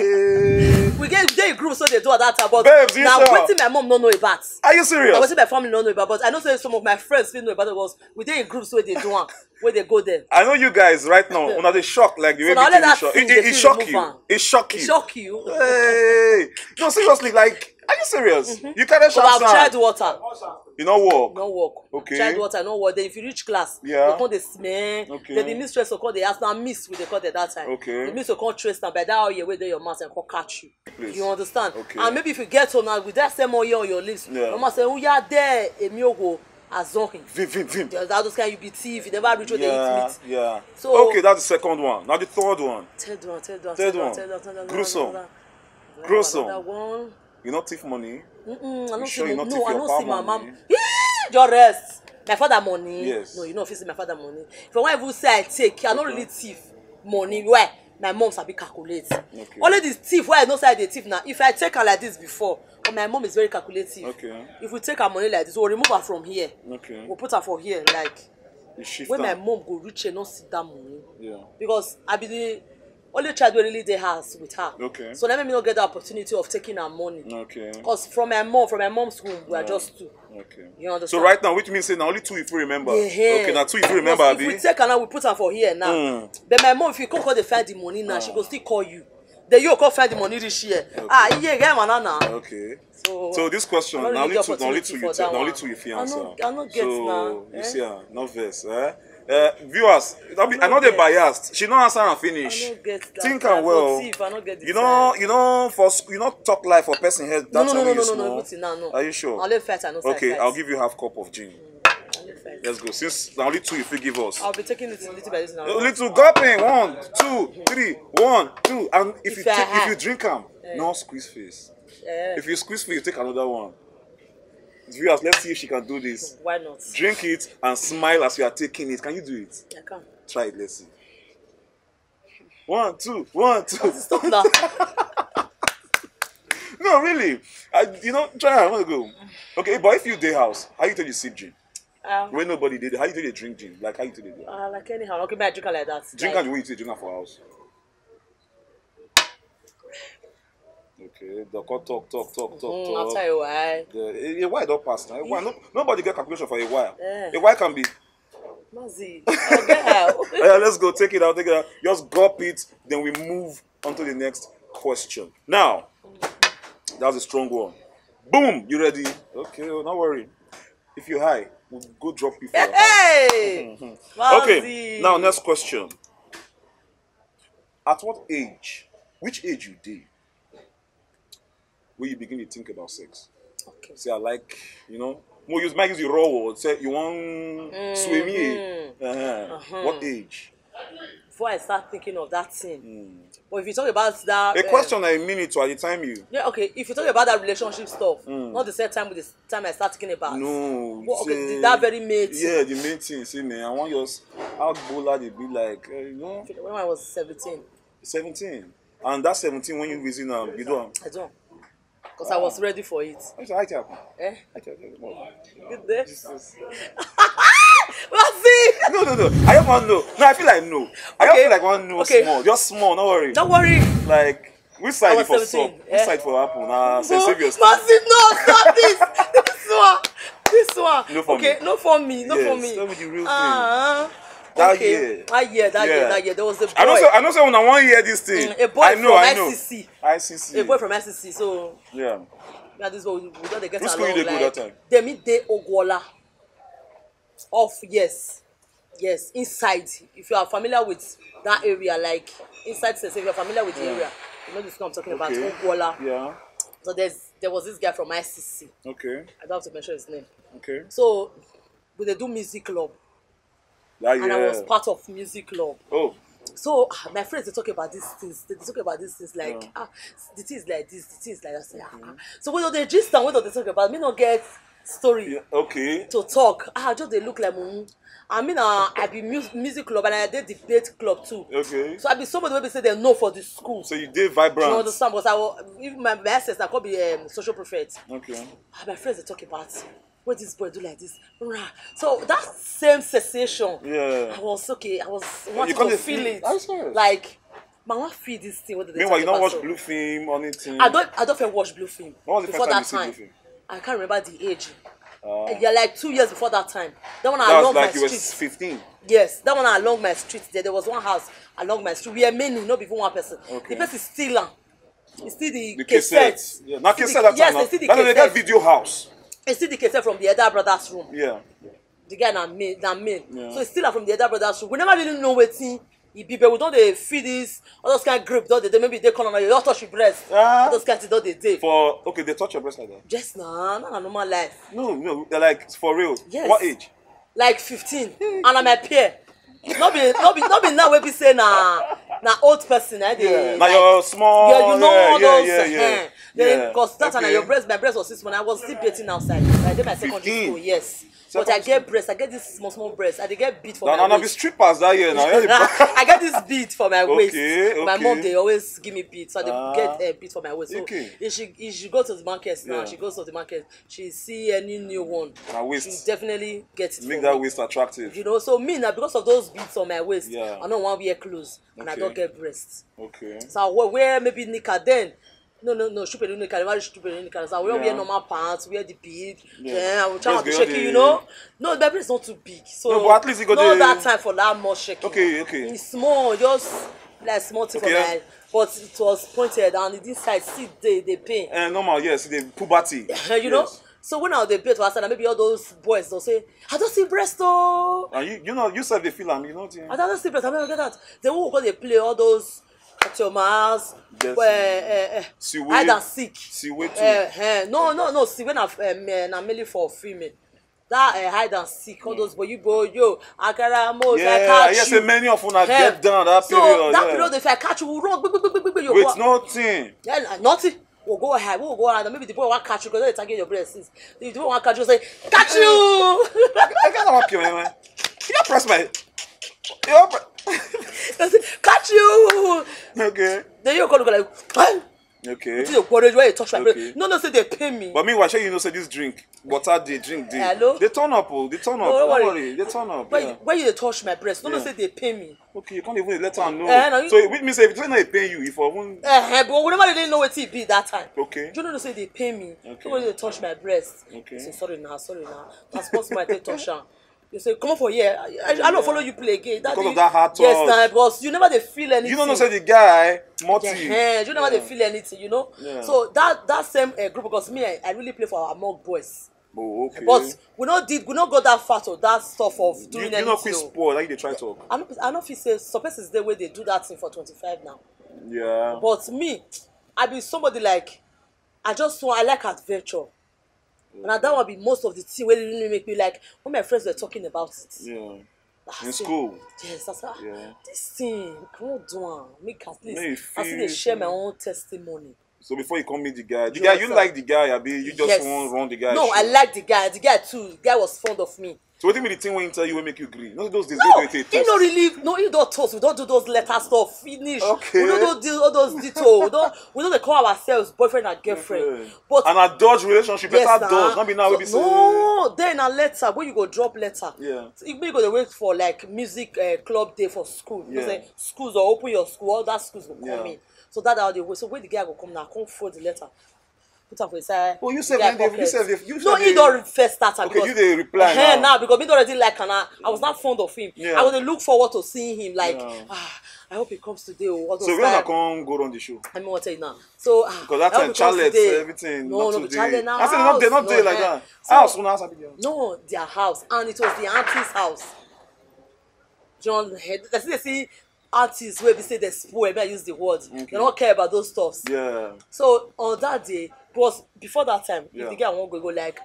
S1: I
S2: we get they group so they do at that time, but
S1: Babes, you
S2: now
S1: sure?
S2: waiting my mom don't know about.
S1: Are you
S2: Now
S1: serious?
S2: waiting my family don't know about, but I know say some of my friends still know about it. Was we dey in groups where they do one, where they go there.
S1: I know you guys right now, when they shock like the way
S2: So now
S1: everything
S2: let
S1: is
S2: that
S1: shock.
S2: thing,
S1: It,
S2: they
S1: it, it
S2: feel
S1: shock
S2: remove
S1: you.
S2: am.
S1: It shock
S2: It
S1: you.
S2: shock you.
S1: Hey, no, seriously, like, are you serious? You can't
S2: But
S1: sharp
S2: I've tried
S1: sand.
S2: water.
S1: You know work.
S2: No work.
S1: Okay.
S2: Tried water, no work. Then if you reach class,
S1: Yeah.
S2: they come they smell.
S1: Okay.
S2: Then the mistress will call the ask now miss with the call at that time.
S1: Okay.
S2: The miss will come trace them by that how you way there your mouth and come catch you.
S1: Please.
S2: You understand?
S1: Okay.
S2: And maybe if you get on now with that same oil on your lips,
S1: Yeah.
S2: mama say, oh yeah, there a miogo azonkin.
S1: Vim, vim, vim.
S2: That those kind you be thief, you never reach where they
S1: Yeah,
S2: eat meat.
S1: yeah.
S2: So-
S1: okay, that's the second one. Now the third one.
S2: Third one, third one,
S1: Third
S2: third one,
S1: one.
S2: third one, third one,
S1: Gruesome.
S2: third one.
S1: Gruesome.
S2: Another one.
S1: You not thief money.
S2: Mm-mm, I don't
S1: sure
S2: see
S1: you
S2: no,
S1: not
S2: no,
S1: take
S2: I
S1: your
S2: don't
S1: palm
S2: see my
S1: money?
S2: mom. Just rest. My father money.
S1: Yes.
S2: No, you know if you see my father money. If I want even say I take, I don't really thief money. Why? My mom sabi calculate.
S1: Okay.
S2: Only this thief why I know say I dey thief now. If I take her like this before, but my mom is very calculative.
S1: Okay.
S2: If we take her money like this, we'll remove her from here.
S1: Okay.
S2: We'll put her for here. Like
S1: You shift
S2: when my
S1: down.
S2: mom go reach, she not see that money.
S1: Yeah.
S2: Because I be the only child wey really dey house with her.
S1: Okay.
S2: So let me not get the opportunity of taking her money.
S1: Okay.
S2: Because from my mom, from my mom's womb, we are just two.
S1: Okay.
S2: You understand?
S1: So right now, which means say now only two if you remember.
S2: Yeah.
S1: Okay, now two if you remember,
S2: Because if
S1: Abi.
S2: we take her now, we put her for here now.
S1: Mm.
S2: Then my mom, if you come call the find the money now, she go still call you. Then you go find the money this year.
S1: Okay.
S2: Ah, yeah, get man now.
S1: Okay.
S2: So,
S1: So this question,
S2: I
S1: now
S2: don't
S1: only
S2: really
S1: two,
S2: get
S1: now only
S2: opportunity
S1: two
S2: for
S1: you
S2: that
S1: take, now only
S2: one.
S1: two if you
S2: I
S1: answer.
S2: no- I no get
S1: so
S2: now,
S1: you
S2: eh?
S1: see, ah, no verse, eh? Uh, viewers, I be, I know they
S2: get.
S1: biased. She don't answer and
S2: I
S1: finish.
S2: don't get that.
S1: Think
S2: I
S1: and well.
S2: Thief, I don't get the
S1: You know,
S2: time.
S1: you know, for sc- you know, talk life for person head.
S2: No,
S1: That's
S2: no,
S1: how
S2: no,
S1: you
S2: no, no,
S1: small.
S2: no, everything now, no.
S1: Are you sure?
S2: I'll let fight, I know say I
S1: Okay,
S2: fight.
S1: I'll give you half cup of gin.
S2: I'll let fight.
S1: Let's go. Since now only two if you give us.
S2: I'll be taking it little by little now.
S1: A little gulping. One, two, three. One, two. And if,
S2: If
S1: you
S2: I
S1: take, if
S2: have-
S1: you drink them, no squeeze face.
S2: Eh,
S1: If you squeeze face, you take another one. Viewers, let's see if she can do this.
S2: why not?
S1: Drink it and smile as you are taking it. Can you do it?
S2: I can.
S1: Try it. Let's see. One, two, one, two.
S2: Stop now.
S1: No, really. I, you know, try. I want to go. Okay, but if you day house, how you tell you sip gin?
S2: Um,
S1: When nobody did, how you tell you drink gin? Like how you tell you do? it?
S2: uh, like anyhow, okay, but I drink her like that.
S1: Drink
S2: like,
S1: and the way you take drink am for house. Okay, the talk, talk, talk, talk, talk,
S2: mm,
S1: talk.
S2: after a while.
S1: The, a, a while don't pass now. A while, no, nobody get calculation for a while.
S2: Eh.
S1: A while can be.
S2: Mazi, I'll get her.
S1: Yeah, let's go. Take it out. Take it out. Just gulp it. Then we move on to the next question. Now, that's a strong one. Boom. You ready? Okay. Oh, don't worry. If you're high, we'll go drop you. For your house.
S2: Hey! Mazi.
S1: Okay. Now, next question. At what age? Which age you did? Will you begin to think about sex?
S2: Okay.
S1: Say I like, you know, more use might use the raw word. Say you want swim me. Uh-huh. What age?
S2: Before I start thinking of that thing. But if you talk about that.
S1: A
S2: uh,
S1: question I mean it to at the time you.
S2: Yeah, okay. If you talk about that relationship stuff, not the same time with the time I start thinking about.
S1: No.
S2: Well, okay,
S1: say-
S2: the- that very main thing.
S1: Yeah, the main thing. See, man, I want your outbowler to be like, uh, you know,
S2: When I was seventeen,
S1: seventeen. And that seventeen when you visit now, you do.
S2: I don't. Because I was ready for it.
S1: I said, I tell you.
S2: Eh?
S1: I tell you.
S2: Good day.
S1: Jesus.
S2: Mazi!
S1: No, no, no. I don't want to know. No, I feel like no. I don't
S2: Okay.
S1: feel like one no
S2: Okay.
S1: small. Just small, don't worry.
S2: Don't worry.
S1: Like, which
S2: I
S1: side
S2: was
S1: for
S2: seventeen,
S1: sub?
S2: eh?
S1: Which side for apple? Nah, say
S2: No,
S1: save your
S2: Mazi, no, stop this. This one. This one.
S1: No for
S2: okay,
S1: me.
S2: no for me. No
S1: Yes,
S2: for me.
S1: tell me the real thing.
S2: Uh-huh.
S1: That
S2: okay.
S1: year.
S2: That year, that
S1: Yeah.
S2: year, that year. There was a boy.
S1: I know, say, I know. Say when I want to hear this thing,
S2: Mm, a boy
S1: I know,
S2: from
S1: I know.
S2: I C C.
S1: I C C.
S2: A boy from S C C. So,
S1: Yeah.
S2: yeah, this boy, we we don't dey get
S1: Which
S2: along.
S1: school you dey go
S2: like,
S1: that time?
S2: They meet de Ogwola. Off, yes. Yes, inside. If you are familiar with that area, like inside, say, if you are familiar with the
S1: Yeah.
S2: area, you know the school I'm talking about,
S1: Okay.
S2: Ogwola.
S1: Yeah.
S2: So there's there was this guy from I C C.
S1: Okay.
S2: I don't have to mention his name.
S1: Okay.
S2: So we dey do music club,
S1: That
S2: and I
S1: year.
S2: was part of music club.
S1: Oh.
S2: So ah, my friends they talk about these things. They, they talk about these things like
S1: Yeah.
S2: ah, the things like this, the things like that. I say, ah, ah. So when they gist and when they talk about, me not get story
S1: Yeah, okay.
S2: to talk. Ah, just they look like mumu. I mean, uh, I be mu music club and I did debate club too.
S1: Okay.
S2: So I be somebody wey be say they know for the school.
S1: So you did
S2: You
S1: vibrant.
S2: understand? Because I will, even my my essence, I could be um, social prefect.
S1: Okay.
S2: Ah, my friends they talk about what this boy do like this. Rah. So that same sensation.
S1: Yeah.
S2: I was okay. I was wanting
S1: can't
S2: to
S1: feel-
S2: feel it.
S1: I swear.
S2: Like, man, I feel this thing. What they
S1: Meanwhile,
S2: talk
S1: you don't
S2: about,
S1: watch
S2: so.
S1: Blue Film or anything.
S2: I don't. I don't even watch Blue Film.
S1: When was the
S2: before
S1: first
S2: that
S1: time you see
S2: time.
S1: Blue Film?
S2: I can't remember the age.
S1: Uh,
S2: Yeah, like two years before that time. That one
S1: that
S2: along
S1: was like
S2: my
S1: you were
S2: street.
S1: fifteen.
S2: Yes, that one along my street. There, there was one house along my street. We are many, not even one person.
S1: Okay.
S2: The person is still on. It's still the,
S1: The
S2: cassette.
S1: cassette. Yeah. Not
S2: Still
S1: cassette
S2: the-
S1: that
S2: yes,
S1: time.
S2: they see the
S1: That's they got
S2: cassette.
S1: video house.
S2: It's still the cassette from the other brother's room.
S1: Yeah.
S2: The guy na me, na me.
S1: Yeah.
S2: So it's still from the other brother's room. We never really know wetin e be, but we don dey feel this. All those kind of grip don dey dey. Maybe they come on, you just touch your breast.
S1: Ah.
S2: All those kind of things don dey dey.
S1: For okay, they touch your breast like that.
S2: Just na, na na normal life.
S1: No, no, they're like for real.
S2: Yes.
S1: What age?
S2: Like fifteen, and na my peer. No be, no be, no be now wey be say na na old person. Eh,
S1: Yeah.
S2: dey,
S1: Now
S2: like,
S1: you're small.
S2: yeah, you know
S1: yeah,
S2: all
S1: yeah,
S2: those.
S1: yeah, yeah.
S2: eh, Then,
S1: Yeah.
S2: because that time na
S1: Okay.
S2: your breast, my breast was six months. I was still bathing outside. I did my secondary
S1: fifteen.
S2: school, yes. But I get breast. I get this small, small breast. I dey get beat for
S1: Now,
S2: my
S1: now, now, be
S2: waist.
S1: strippers that year now. Yeah,
S2: I get this bead for my waist.
S1: Okay,
S2: My
S1: okay.
S2: mom they always give me beads, so they
S1: Ah.
S2: get a uh, bead for my waist. So
S1: Okay.
S2: if she if she go to the market now,
S1: Yeah.
S2: she goes to the market. She see any new one,
S1: Her waist.
S2: she definitely get it.
S1: Make
S2: for
S1: that
S2: me.
S1: waist attractive.
S2: You know, so me now because of those beads on my waist,
S1: Yeah.
S2: I don't want to wear clothes and I
S1: Okay.
S2: don't get breasts.
S1: Okay.
S2: So I wear, wear maybe knicker then. No, no, no, stupid knicker, very stupid knicker. So I will
S1: Yeah.
S2: wear normal pants, wear the bead.
S1: Yeah.
S2: Yeah, I will try
S1: Just
S2: to
S1: get
S2: shake
S1: all
S2: it,
S1: the-
S2: you know. No, the baby is not too big, so
S1: No, but at least you got
S2: not
S1: the-
S2: that time for that much shaking.
S1: Okay, okay.
S2: It's small, just like small thing
S1: Okay,
S2: for
S1: yeah.
S2: my, but it was pointed and this side see they they pain.
S1: And normal, yes, the puberty.
S2: you know.
S1: Yes.
S2: So when I was debate was said, maybe all those boys they'll say, I don't see breast oh.
S1: And you, you know, you said the film, you know. Yeah.
S2: I don't see breast. I never get that. They will go they play all those Chomas,
S1: Yes.
S2: uh, uh, uh,
S1: Siwe-
S2: hide and seek.
S1: Siwe too.
S2: Uh, uh, no, no, no. See when I um, uh, mainly for female. That uh, hide and seek, all those boy, you boy, yo, Akara, Mos, I
S1: Yeah,
S2: catch
S1: yes,
S2: you.
S1: many of una
S2: Eh,
S1: get down that
S2: so
S1: period.
S2: that
S1: yeah.
S2: period, if I catch you, we'll run, big, big, big, big, big, you
S1: Wait,
S2: go-
S1: nothing.
S2: Yeah, nah, nothing. We'll go ahead, we'll go ahead, and maybe the boy will catch you because they're targeting your breasts. The boy will catch you, say, catch you!
S1: I can't walk you, man. You don't press my. You don't pre-
S2: Catch you!
S1: Okay.
S2: Then you go look like, hey!
S1: Okay.
S2: See the porridge where you touch my
S1: Okay.
S2: breast. No, no, say they pay me.
S1: But meanwhile, sure you know, say this drink, water, they drink, they.
S2: Hello?
S1: They turn up, oh, they turn up.
S2: No,
S1: don't
S2: don't
S1: worry.
S2: worry.
S1: they turn up.
S2: When
S1: Yeah.
S2: you, when you dey touch my breast, no, no,
S1: Yeah.
S2: say they pay me.
S1: Okay, you can't even let her know.
S2: Eh, no, you-
S1: So it means if it's not paying you, if I won't.
S2: Uh, but we never really know what it be that time.
S1: Okay.
S2: You know, say they pay me.
S1: Okay.
S2: So when they touch my breast,
S1: Okay.
S2: I say sorry now, sorry now. That's possible. My take touch am. You say come on for here. I, I, I don't follow you play again.
S1: Because
S2: the-
S1: of that hard
S2: Yes,
S1: touch.
S2: nah, because you never they feel anything.
S1: You don't know, say the guy, Morty.
S2: Yeah, you never
S1: Yeah.
S2: they feel anything. You know.
S1: Yeah.
S2: So that that same uh, group because me, I, I really play for our mock boys.
S1: Oh, okay.
S2: But we not did we not go that far to that stuff of
S1: you,
S2: doing
S1: you
S2: anything.
S1: know, quick
S2: oh.
S1: sport, like they try to talk.
S2: I know I know if you say suppose is the way they do that thing for twenty-five now.
S1: Yeah.
S2: But me, I be somebody like I just want I like adventure. And that would be most of the thing where really make me like when my friends were talking about it.
S1: Yeah.
S2: I
S1: In
S2: say,
S1: school.
S2: Yes, I said, ah,
S1: Yeah.
S2: this thing, I won't do it. Make at least
S1: Make you
S2: I still dey
S1: feel-
S2: share my own testimony.
S1: So before you come meet the guy, the
S2: You
S1: guy, you
S2: understand?
S1: like the guy, Abi, you just
S2: Yes.
S1: want to run the guy.
S2: No, I
S1: shit.
S2: like the guy. The guy too. The guy was fond of me.
S1: So what do you mean the thing when he tell you will make you agree? Not those days,
S2: No,
S1: they do it
S2: he don't really. No, he don't toast. We don't do those letter stuff. Finish.
S1: Okay.
S2: We don't do all those detail. We don't. We don't dey call ourselves boyfriend and girlfriend. But
S1: and a dodge relationship,
S2: yes,
S1: better
S2: nah.
S1: dodge. Not be now
S2: So,
S1: we be saying.
S2: no, then a letter when you go drop letter.
S1: Yeah.
S2: So you go to wait for like music uh, club day for school. You
S1: Yeah.
S2: say schools or open your school. All that schools will come
S1: Yeah.
S2: in. So that how they wait. So when the guy will come now, come fold the letter. Put am for inside.
S1: Oh, you
S2: the
S1: said
S2: guy
S1: when they- you
S2: pocket.
S1: said they- you
S2: No,
S1: said
S2: he
S1: they-
S2: don't first start.
S1: Okay, you dey reply
S2: Eh,
S1: now.
S2: now because me don't already like and I, I was not fond of him.
S1: Yeah.
S2: I would look forward to seeing him. Like
S1: Yeah.
S2: ah, I hope he comes today. Or all those
S1: So when I
S2: like-
S1: come go on the show.
S2: I mean, what tell you now. So ah,
S1: Because that
S2: I hope
S1: time
S2: he comes
S1: Charlotte,
S2: today.
S1: everything,
S2: No,
S1: not
S2: no,
S1: today.
S2: Charlotte now.
S1: I said not they not
S2: house.
S1: day
S2: No,
S1: like
S2: eh.
S1: that.
S2: So-
S1: House, una happy girl.
S2: No, their house, and it was the auntie's house. John, they see, they see aunties where we say they spoil. Maybe I use the word. They don't care about those stuffs.
S1: Yeah.
S2: So on that day, because before that time,
S1: Yeah.
S2: if the guy won't go, go like ah,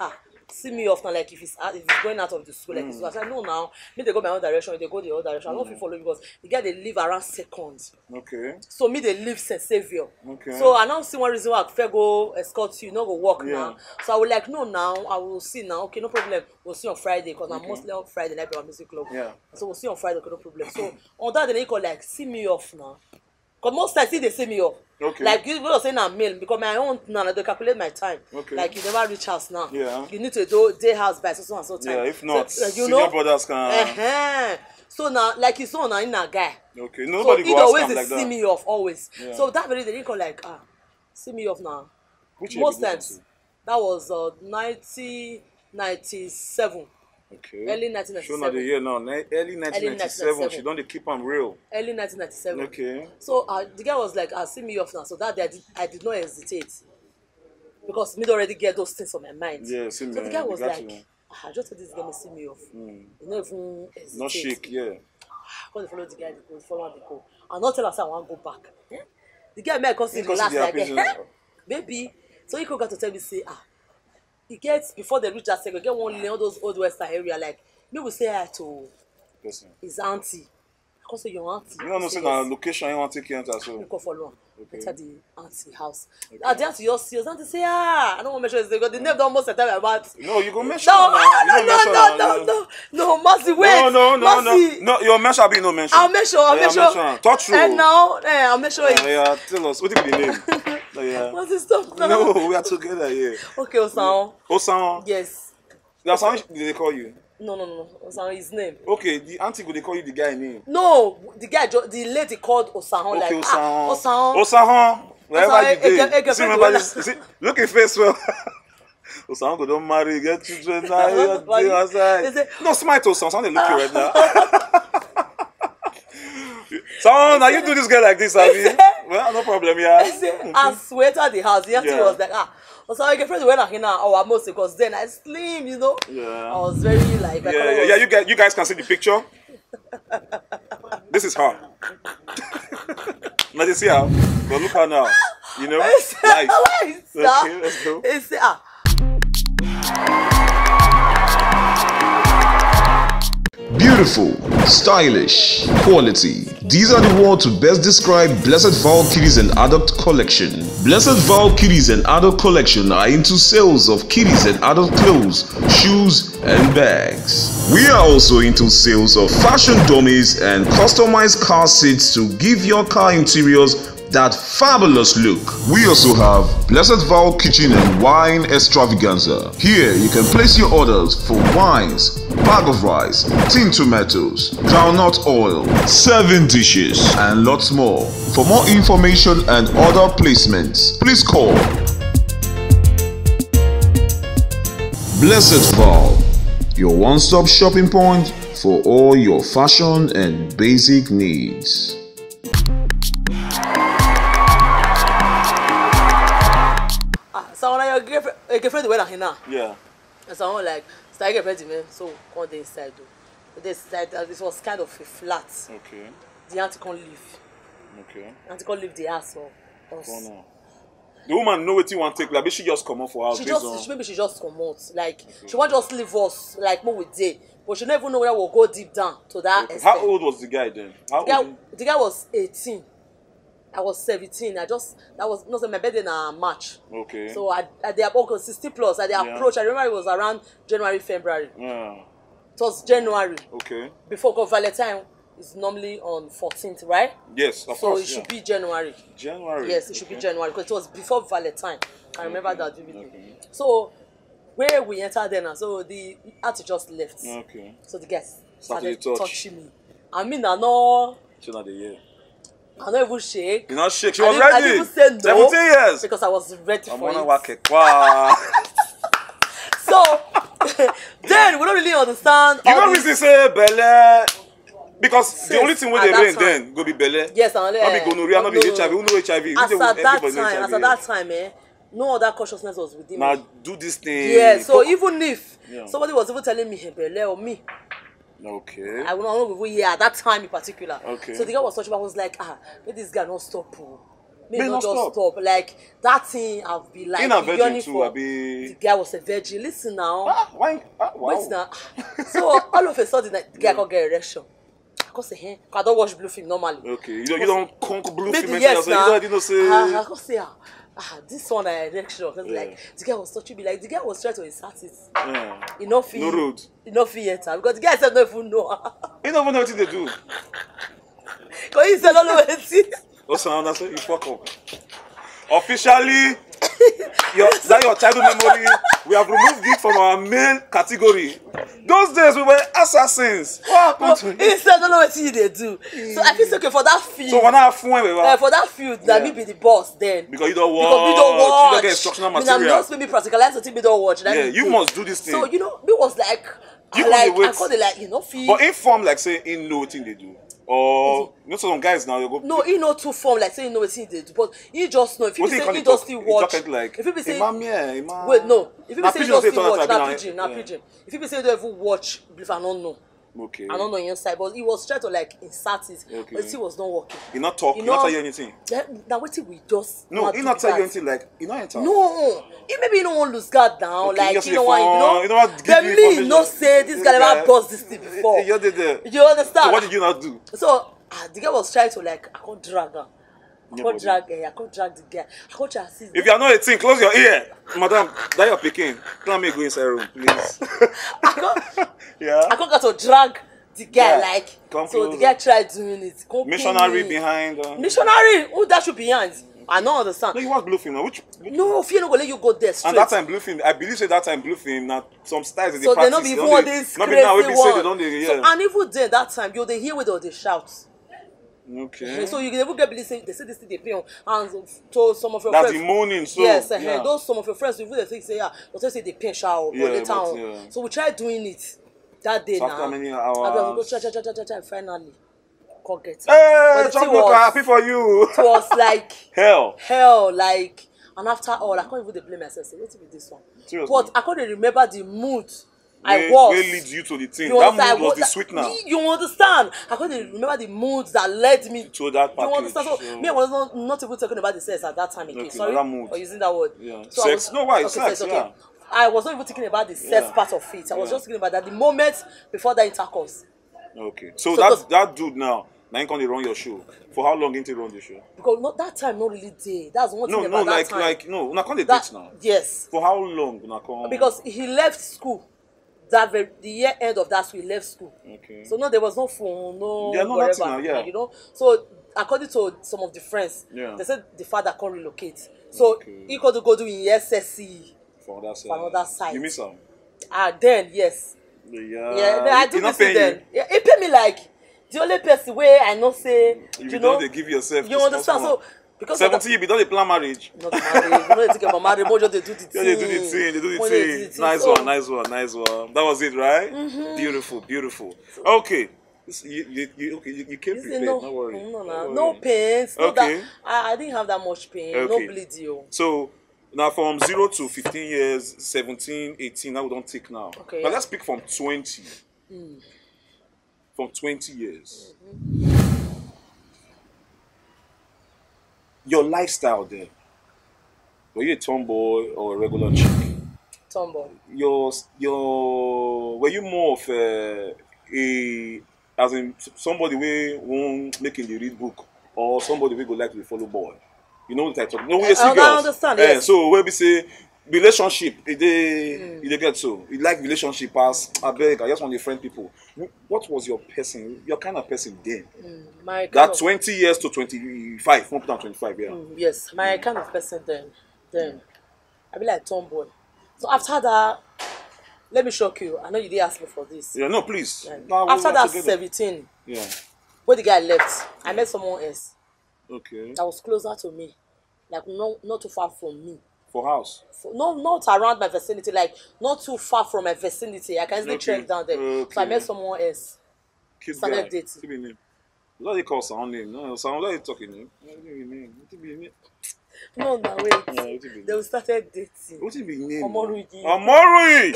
S2: see me off now, like if he's out, if he's going out of the school, like mm. he's, I said, no, now me they go my own direction, they go the other direction. Mm. I don't feel follow because the guy they live around seconds.
S1: Okay.
S2: So me they live Saint Savior.
S1: Okay.
S2: So I don't see one reason why I fair go escort you, not go walk
S1: yeah.
S2: now. So I will like no now, I will see now. Okay, no problem. We'll see on Friday because
S1: okay.
S2: I'm mostly on Friday night at music club.
S1: Yeah.
S2: So we'll see on Friday, okay, no problem. So on that day they call like see me off now. Because most times they see me off.
S1: Okay.
S2: Like you were saying I'm mail because my own now they calculate my time.
S1: Okay.
S2: Like you never reach house now.
S1: Yeah.
S2: You need to do day house by so so and so time.
S1: Yeah, if not,
S2: so, like, you
S1: senior
S2: know,
S1: brothers can.
S2: Uh-huh. So now, like you saw now in a guy.
S1: Okay. Nobody
S2: so
S1: go
S2: always
S1: ask him like
S2: see
S1: that.
S2: me off always.
S1: Yeah.
S2: So that very they didn't call like ah, see me off now.
S1: Which year
S2: most
S1: did you
S2: times
S1: come
S2: that was uh nineteen ninety-seven.
S1: Okay.
S2: Early nineteen
S1: Show
S2: ninety-seven.
S1: now the year now. Ni- Early nineteen ninety-seven. She don't dey keep am real.
S2: Early nineteen ninety-seven.
S1: Okay.
S2: So uh, the guy was like, ah, see me off now. So that day I did, I did not hesitate. Because me already get those things on my mind.
S1: Yeah, see me.
S2: So the guy was like,
S1: you.
S2: ah, I just told this guy to see me off.
S1: Mm.
S2: You know, even hesitate.
S1: Not shake, yeah.
S2: Because they follow the guy, they go, follow the go. And not tell us I want to go back. Yeah? The guy may come see
S1: He
S2: the
S1: come see
S2: last
S1: the
S2: like,
S1: happy
S2: eh?
S1: zone.
S2: Baby. So he could got to tell me, say, ah, he gets, before they reach that second, get one lane, all those old western area, like, me will say hi to
S1: Person.
S2: his auntie. I can say your auntie.
S1: You know, no say
S2: Say
S1: na
S2: yes.
S1: location you want to take you into so.
S2: You go follow him.
S1: Okay.
S2: Enter the auntie house.
S1: Okay.
S2: Ah, the auntie just see us. Auntie say, ah, I don't want to mention his name because the name don't almost tell me about.
S1: No, you go mention.
S2: No,
S1: now.
S2: ah,
S1: You
S2: no, no,
S1: mention
S2: no,
S1: now.
S2: no, no, no, Mercy, wait.
S1: No, no, no,
S2: Mercy.
S1: no. No, your mention be no mention.
S2: I'll make sure, I'll
S1: Yeah,
S2: make sure.
S1: mention. Touch you.
S2: And now, eh, I'll make sure
S1: Yeah,
S2: it's.
S1: yeah, tell us. What is the name? No, yeah.
S2: Mercy, stop now.
S1: No, we are together here.
S2: Okay, Osan.
S1: Osan.
S2: Yes.
S1: That's how they call you.
S2: No, no, no, Osan, his name.
S1: Okay, the auntie go they call you the guy name.
S2: No, the guy, jo- the lady called Osan.
S1: Okay,
S2: like,
S1: Osan.
S2: ah, Osan.
S1: Osan. Wherever
S2: Osan,
S1: you
S2: Ege-
S1: dey.
S2: Ege-
S1: You see,
S2: Ege-
S1: remember
S2: Ege-
S1: this? You see, look at face well. Osan go don't marry, get children now. You're
S2: Funny.
S1: there outside.
S2: Is it-
S1: No, smile to Osan. Osan, they look you right now. So now you do this guy like this, Abby. Well, no problem,
S2: I
S1: yeah.
S2: say, I swear to the house. The auntie
S1: Yeah.
S2: was like, ah, Osan, my girlfriend went like, now, oh, I'm most because then I slim, you know.
S1: Yeah.
S2: I was very like, my
S1: Yeah,
S2: color
S1: yeah,
S2: was-
S1: yeah. You guys, you guys can see the picture. This is her. Now you see her. But look her now. You know,
S2: I say,
S1: nice.
S2: wait, sir.
S1: Okay, let's go.
S2: I say, ah.
S4: Beautiful, stylish, quality. These are the words to best describe Blessed Val Kiddies and Adult Collection. Blessed Val Kiddies and Adult Collection are into sales of kiddies and adult clothes, shoes, and bags. We are also into sales of fashion dummies and customized car seats to give your car interiors that fabulous look. We also have Blessed Val Kitchen and Wine Extravaganza. Here you can place your orders for wines, bag of rice, tin tomatoes, groundnut oil, serving dishes, and lots more. For more information and order placements, please call Blessed Val, your one-stop shopping point for all your fashion and basic needs.
S2: So when your girlfriend, your girlfriend went like now.
S1: Yeah.
S2: And someone like, start girlfriend man, so come dey inside though. But this side, uh, this was kind of a flat.
S1: Okay.
S2: The auntie can't leave.
S1: Okay.
S2: The auntie can't leave the house for us.
S1: Oh no. The woman know what you want to take. Like, maybe she just come out for house.
S2: She
S1: based
S2: just,
S1: on-
S2: she, maybe she just come out. Like, she won't just leave us, like, more with day. But she don't even know whether we'll go deep down to that
S1: Okay.
S2: extent.
S1: How old was the guy then? How
S2: The guy,
S1: old?
S2: the guy was eighteen. I was seventeen. I just, that was, no, so my birthday in uh, March.
S1: Okay.
S2: So I, I they okay, sixty plus. I they
S1: Yeah.
S2: approach. I remember it was around January, February.
S1: Yeah.
S2: It was January.
S1: Okay.
S2: Before, because Valentine is normally on fourteenth, right?
S1: Yes, of
S2: So
S1: course.
S2: it should
S1: yeah.
S2: be January.
S1: January.
S2: Yes, it should
S1: okay.
S2: be January because it was before Valentine. I remember
S1: Okay.
S2: that vividly.
S1: Okay.
S2: So where we entered there now, so the auntie just left.
S1: Okay.
S2: So the guests
S1: Started
S2: started
S1: to touch.
S2: touching me. I mean, I know,
S1: She's not the year.
S2: I don't even shake.
S1: You not shake. She
S2: I
S1: was
S2: didn't- I
S1: ready.
S2: didn't even say no.
S1: Seventeen years.
S2: Because I was ready
S1: I'm
S2: for
S1: gonna
S2: it.
S1: work it. Wow.
S2: So then we don't really understand.
S1: You
S2: all
S1: don't
S2: this-
S1: really say belle because the
S2: Since
S1: only thing where
S2: at
S1: they
S2: that
S1: rain
S2: time.
S1: then go be belle.
S2: Yes, and
S1: Not be gonorrhea, not be H I V. Who know H I V? Who
S2: As
S1: know
S2: at that
S1: everybody know
S2: time,
S1: H I V?
S2: as at that time, eh, no other consciousness was within
S1: Now
S2: me.
S1: do this thing.
S2: Yeah, so
S1: Focus.
S2: even if
S1: Yeah.
S2: somebody was even telling me hey, belle or me,
S1: Okay.
S2: I would not know here at that time in particular.
S1: Okay.
S2: So the guy was touching me. I was like, ah, let this guy not stop. Oh. me
S1: May
S2: no
S1: not
S2: just
S1: stop.
S2: stop. Like that thing, I'll be like
S1: In a virgin
S2: yearning
S1: too,
S2: for.
S1: I be.
S2: The guy was a virgin. Listen now.
S1: Ah, why? Ah, wow.
S2: Wait now. So all of a sudden, like, the guy can get erection. I can say, hey, I don't watch blue film normally.
S1: Okay, you don't, you don't conk blue
S2: Maybe
S1: film.
S2: yes,
S1: You
S2: now.
S1: don't, you don't say.
S2: Ah, I can say, ah, ah, this one I erection. Cause
S1: Yeah.
S2: like the guy was touching me, like the guy was trying to insert it.
S1: Yeah.
S2: You know, feel.
S1: No road.
S2: You know, feel yet because the guy said no even know.
S1: You don't even know what they do.
S2: Cause he said no know what it is.
S1: What's sound? That's you fuck up. Officially, your, that your childhood memory, we have removed it from our main category. Those days we were assassins. What happened to
S2: He
S1: you?
S2: said no know what they do. So I feel so okay for that field.
S1: So when I have fun, we
S2: uh,
S1: were
S2: for that field, that
S1: Yeah.
S2: me be the boss then.
S1: because you don't watch,
S2: Because we don't watch.
S1: you don't get instructional
S2: I mean,
S1: material.
S2: I'm just maybe practicalize until we don't watch. That
S1: Yeah,
S2: me
S1: you
S2: do.
S1: must do this thing.
S2: So you know, me was like,
S1: You
S2: I like,
S1: only wait.
S2: I called it like, you know, feel.
S1: But inform like say in know what thing they do. Or you know some guys now they go.
S2: No, he no too form like say you know what he did, but he just know if he
S1: What
S2: be
S1: thing
S2: say
S1: can
S2: he
S1: you talk?
S2: just still
S1: You
S2: watch.
S1: talk it like.
S2: If he be say
S1: Imam, yeah, Imam.
S2: wait no, if he
S1: Na
S2: be say he
S1: pigeon
S2: just
S1: dey
S2: still
S1: talk
S2: watch
S1: that
S2: na
S1: be
S2: pigeon
S1: na-
S2: na
S1: yeah.
S2: pigeon. If he be say he don't even watch, if I don't know,
S1: Okay.
S2: I don't know inside, but he was trying to like insert it,
S1: Okay.
S2: but it still was not working.
S1: He not talk.
S2: You
S1: He not
S2: know-
S1: tell you anything.
S2: Then now what we just
S1: No,
S2: want
S1: he
S2: to
S1: not
S2: be
S1: tell you
S2: that.
S1: anything like he not enter.
S2: No, he maybe you don't want to lose guard down,
S1: Okay, you
S2: like
S1: just
S2: you
S1: say
S2: know what, you
S1: fun,
S2: know.
S1: you know what, give
S2: Then
S1: you
S2: me
S1: information.
S2: no say this guy
S1: Yeah.
S2: never does this thing before.
S1: You did the.
S2: You understand?
S1: So what did you not do?
S2: So ah, the guy was trying to like, I can't drag her. I
S1: Yeah,
S2: can't
S1: but-
S2: drag her. I can't drag the guy. I can't try to assist.
S1: If you are not a thing, close your ear, madam. That your picking. Don't make go inside room, please.
S2: I can't.
S1: yeah.
S2: I can't get to drag the guy
S1: Yeah.
S2: like.
S1: Come
S2: so the
S1: closer.
S2: guy tried doing it. Come
S1: Missionary
S2: me.
S1: behind. Uh,
S2: Missionary. Who that should be behind? I don't understand.
S1: no, you watch blue film now. Which?
S2: No, fear no go let you go there straight.
S1: And that time blue film, I believe say that time blue film. Now some styles in
S2: so
S1: the
S2: they
S1: practice.
S2: not be
S1: they
S2: even
S1: don't
S2: all
S1: dey-
S2: this
S1: not be
S2: crazy
S1: now. We be say
S2: one.
S1: they don't. dey-
S2: So
S1: Yeah.
S2: and even then that time you they hear where they shout.
S1: Okay.
S2: So you never get believe say they say this thing they pay on and to some of your
S1: That's
S2: friends.
S1: the moaning. So
S2: yes, uh,
S1: yeah.
S2: those some of your friends even they think say yeah, but they say they pay shower
S1: Yeah,
S2: but later
S1: but,
S2: on.
S1: yeah.
S2: So we tried doing it that day
S1: So
S2: now.
S1: after many
S2: And then we go
S1: hours.
S2: try, try, try, try, try, try, finally can't get it.
S1: Hey,
S2: But the thing
S1: chocolate,
S2: was-
S1: happy for you.
S2: It was like
S1: Hell.
S2: hell, like, and after all, I can't even dey blame myself. Say, wait with this one.
S1: Seriously?
S2: But I can't remember the mood I
S1: Where-
S2: was.
S1: where leads you to the thing.
S2: You
S1: That
S2: understand?
S1: mood was
S2: I
S1: the
S2: was-
S1: sweetener.
S2: You understand? I can't remember the moods that led me
S1: To that
S2: You
S1: package.
S2: understand? So,
S1: so-
S2: me, I was not, not even talking about the sex at that time again.
S1: Okay,
S2: Sorry
S1: that mood.
S2: for using that word.
S1: Yeah.
S2: So I
S1: Sex?
S2: was-
S1: No, why?
S2: Okay,
S1: Sex,
S2: okay.
S1: yeah.
S2: I was not even thinking about the sex
S1: Yeah.
S2: part of it. I was
S1: Yeah.
S2: just thinking about that the moment before that intercourse.
S1: Okay. So,
S2: So
S1: that
S2: those-
S1: that dude now, now he can run your show. For how long did he run the show?
S2: Because not that time, not really day. That's one
S1: No,
S2: thing
S1: no,
S2: about
S1: like
S2: that time.
S1: like no, una come dey
S2: that,
S1: date now.
S2: Yes.
S1: For how long una come?
S2: Because he left school. That very, the year end of that school, he left school.
S1: Okay.
S2: So no, there was no phone, no
S1: Yeah, no,
S2: whatever.
S1: nothing now, yeah.
S2: Like, you know. So according to some of the friends,
S1: Yeah.
S2: they said the father can't relocate. So
S1: Okay.
S2: he could go do in S S C.
S1: for that side.
S2: For another side.
S1: You miss him?
S2: Ah, then yes.
S1: Yeah.
S2: Yeah, then I do
S1: he not
S2: this thing
S1: paying
S2: then. Yeah, he pay me like the only person where I know say,
S1: You,
S2: you,
S1: you
S2: know,
S1: don't dey give yourself.
S2: you understand. So because of that-
S1: seventeen, you be don dey plan marriage.
S2: not married, you know, they think about marriage, more just they do the
S1: Yeah,
S2: thing.
S1: they do the thing, they do the
S2: More they
S1: thing.
S2: do the thing.
S1: Nice
S2: So,
S1: one, nice one, nice one. That was it, right? Mm-hmm. Beautiful, beautiful. Okay. This- You, you, you, okay, you, you came
S2: you say
S1: prepared,
S2: no,
S1: no worry.
S2: no, no,
S1: Don't
S2: no
S1: worry.
S2: pains. No
S1: Okay.
S2: that, I, I didn't have that much pain.
S1: Okay.
S2: No bleed you.
S1: So, now from zero to fifteen years, seventeen, eighteen, now we don't take now.
S2: Okay,
S1: Now
S2: yeah.
S1: let's pick from twenty. From twenty years. Your lifestyle then. Were you a tomboy or a regular chick?
S2: Tomboy.
S1: Your your were you more of a, a as in somebody we won't make in the read book or somebody we go like to follow boy? You know what I talk. No, we
S2: I-
S1: see
S2: I
S1: girls.
S2: understand,
S1: Eh,
S2: yes.
S1: so where we say relationship, it they mm. they get so you like relationship as I beg. I just want to friend people. What was your person? Your kind of person then?
S2: My kind
S1: That
S2: of,
S1: twenty years to twenty-five. From down twenty-five. Yeah.
S2: mm, yes, my kind of person then. Then I be like tomboy. So after that, let me shock you. I know you didn't ask me for this.
S1: Yeah. No, please.
S2: Like,
S1: Now we
S2: after
S1: are
S2: that
S1: together.
S2: seventeen,
S1: Yeah.
S2: when the guy left, I met someone else
S1: Okay.
S2: that was closer to me, like no, not too far from me.
S1: For house.
S2: For, no, not around my vicinity, like not too far from my vicinity. I can easily
S1: Okay.
S2: trek down there.
S1: Okay.
S2: So I met someone else.
S1: Cute
S2: Started
S1: guy.
S2: dating.
S1: What be name? What do you call sound name? No, sound what you talking name? What be name? What be name?
S2: No, no, wait.
S1: Yeah, what be
S2: They
S1: name?
S2: started dating.
S1: What be name?
S2: Omorui.
S1: Omorui.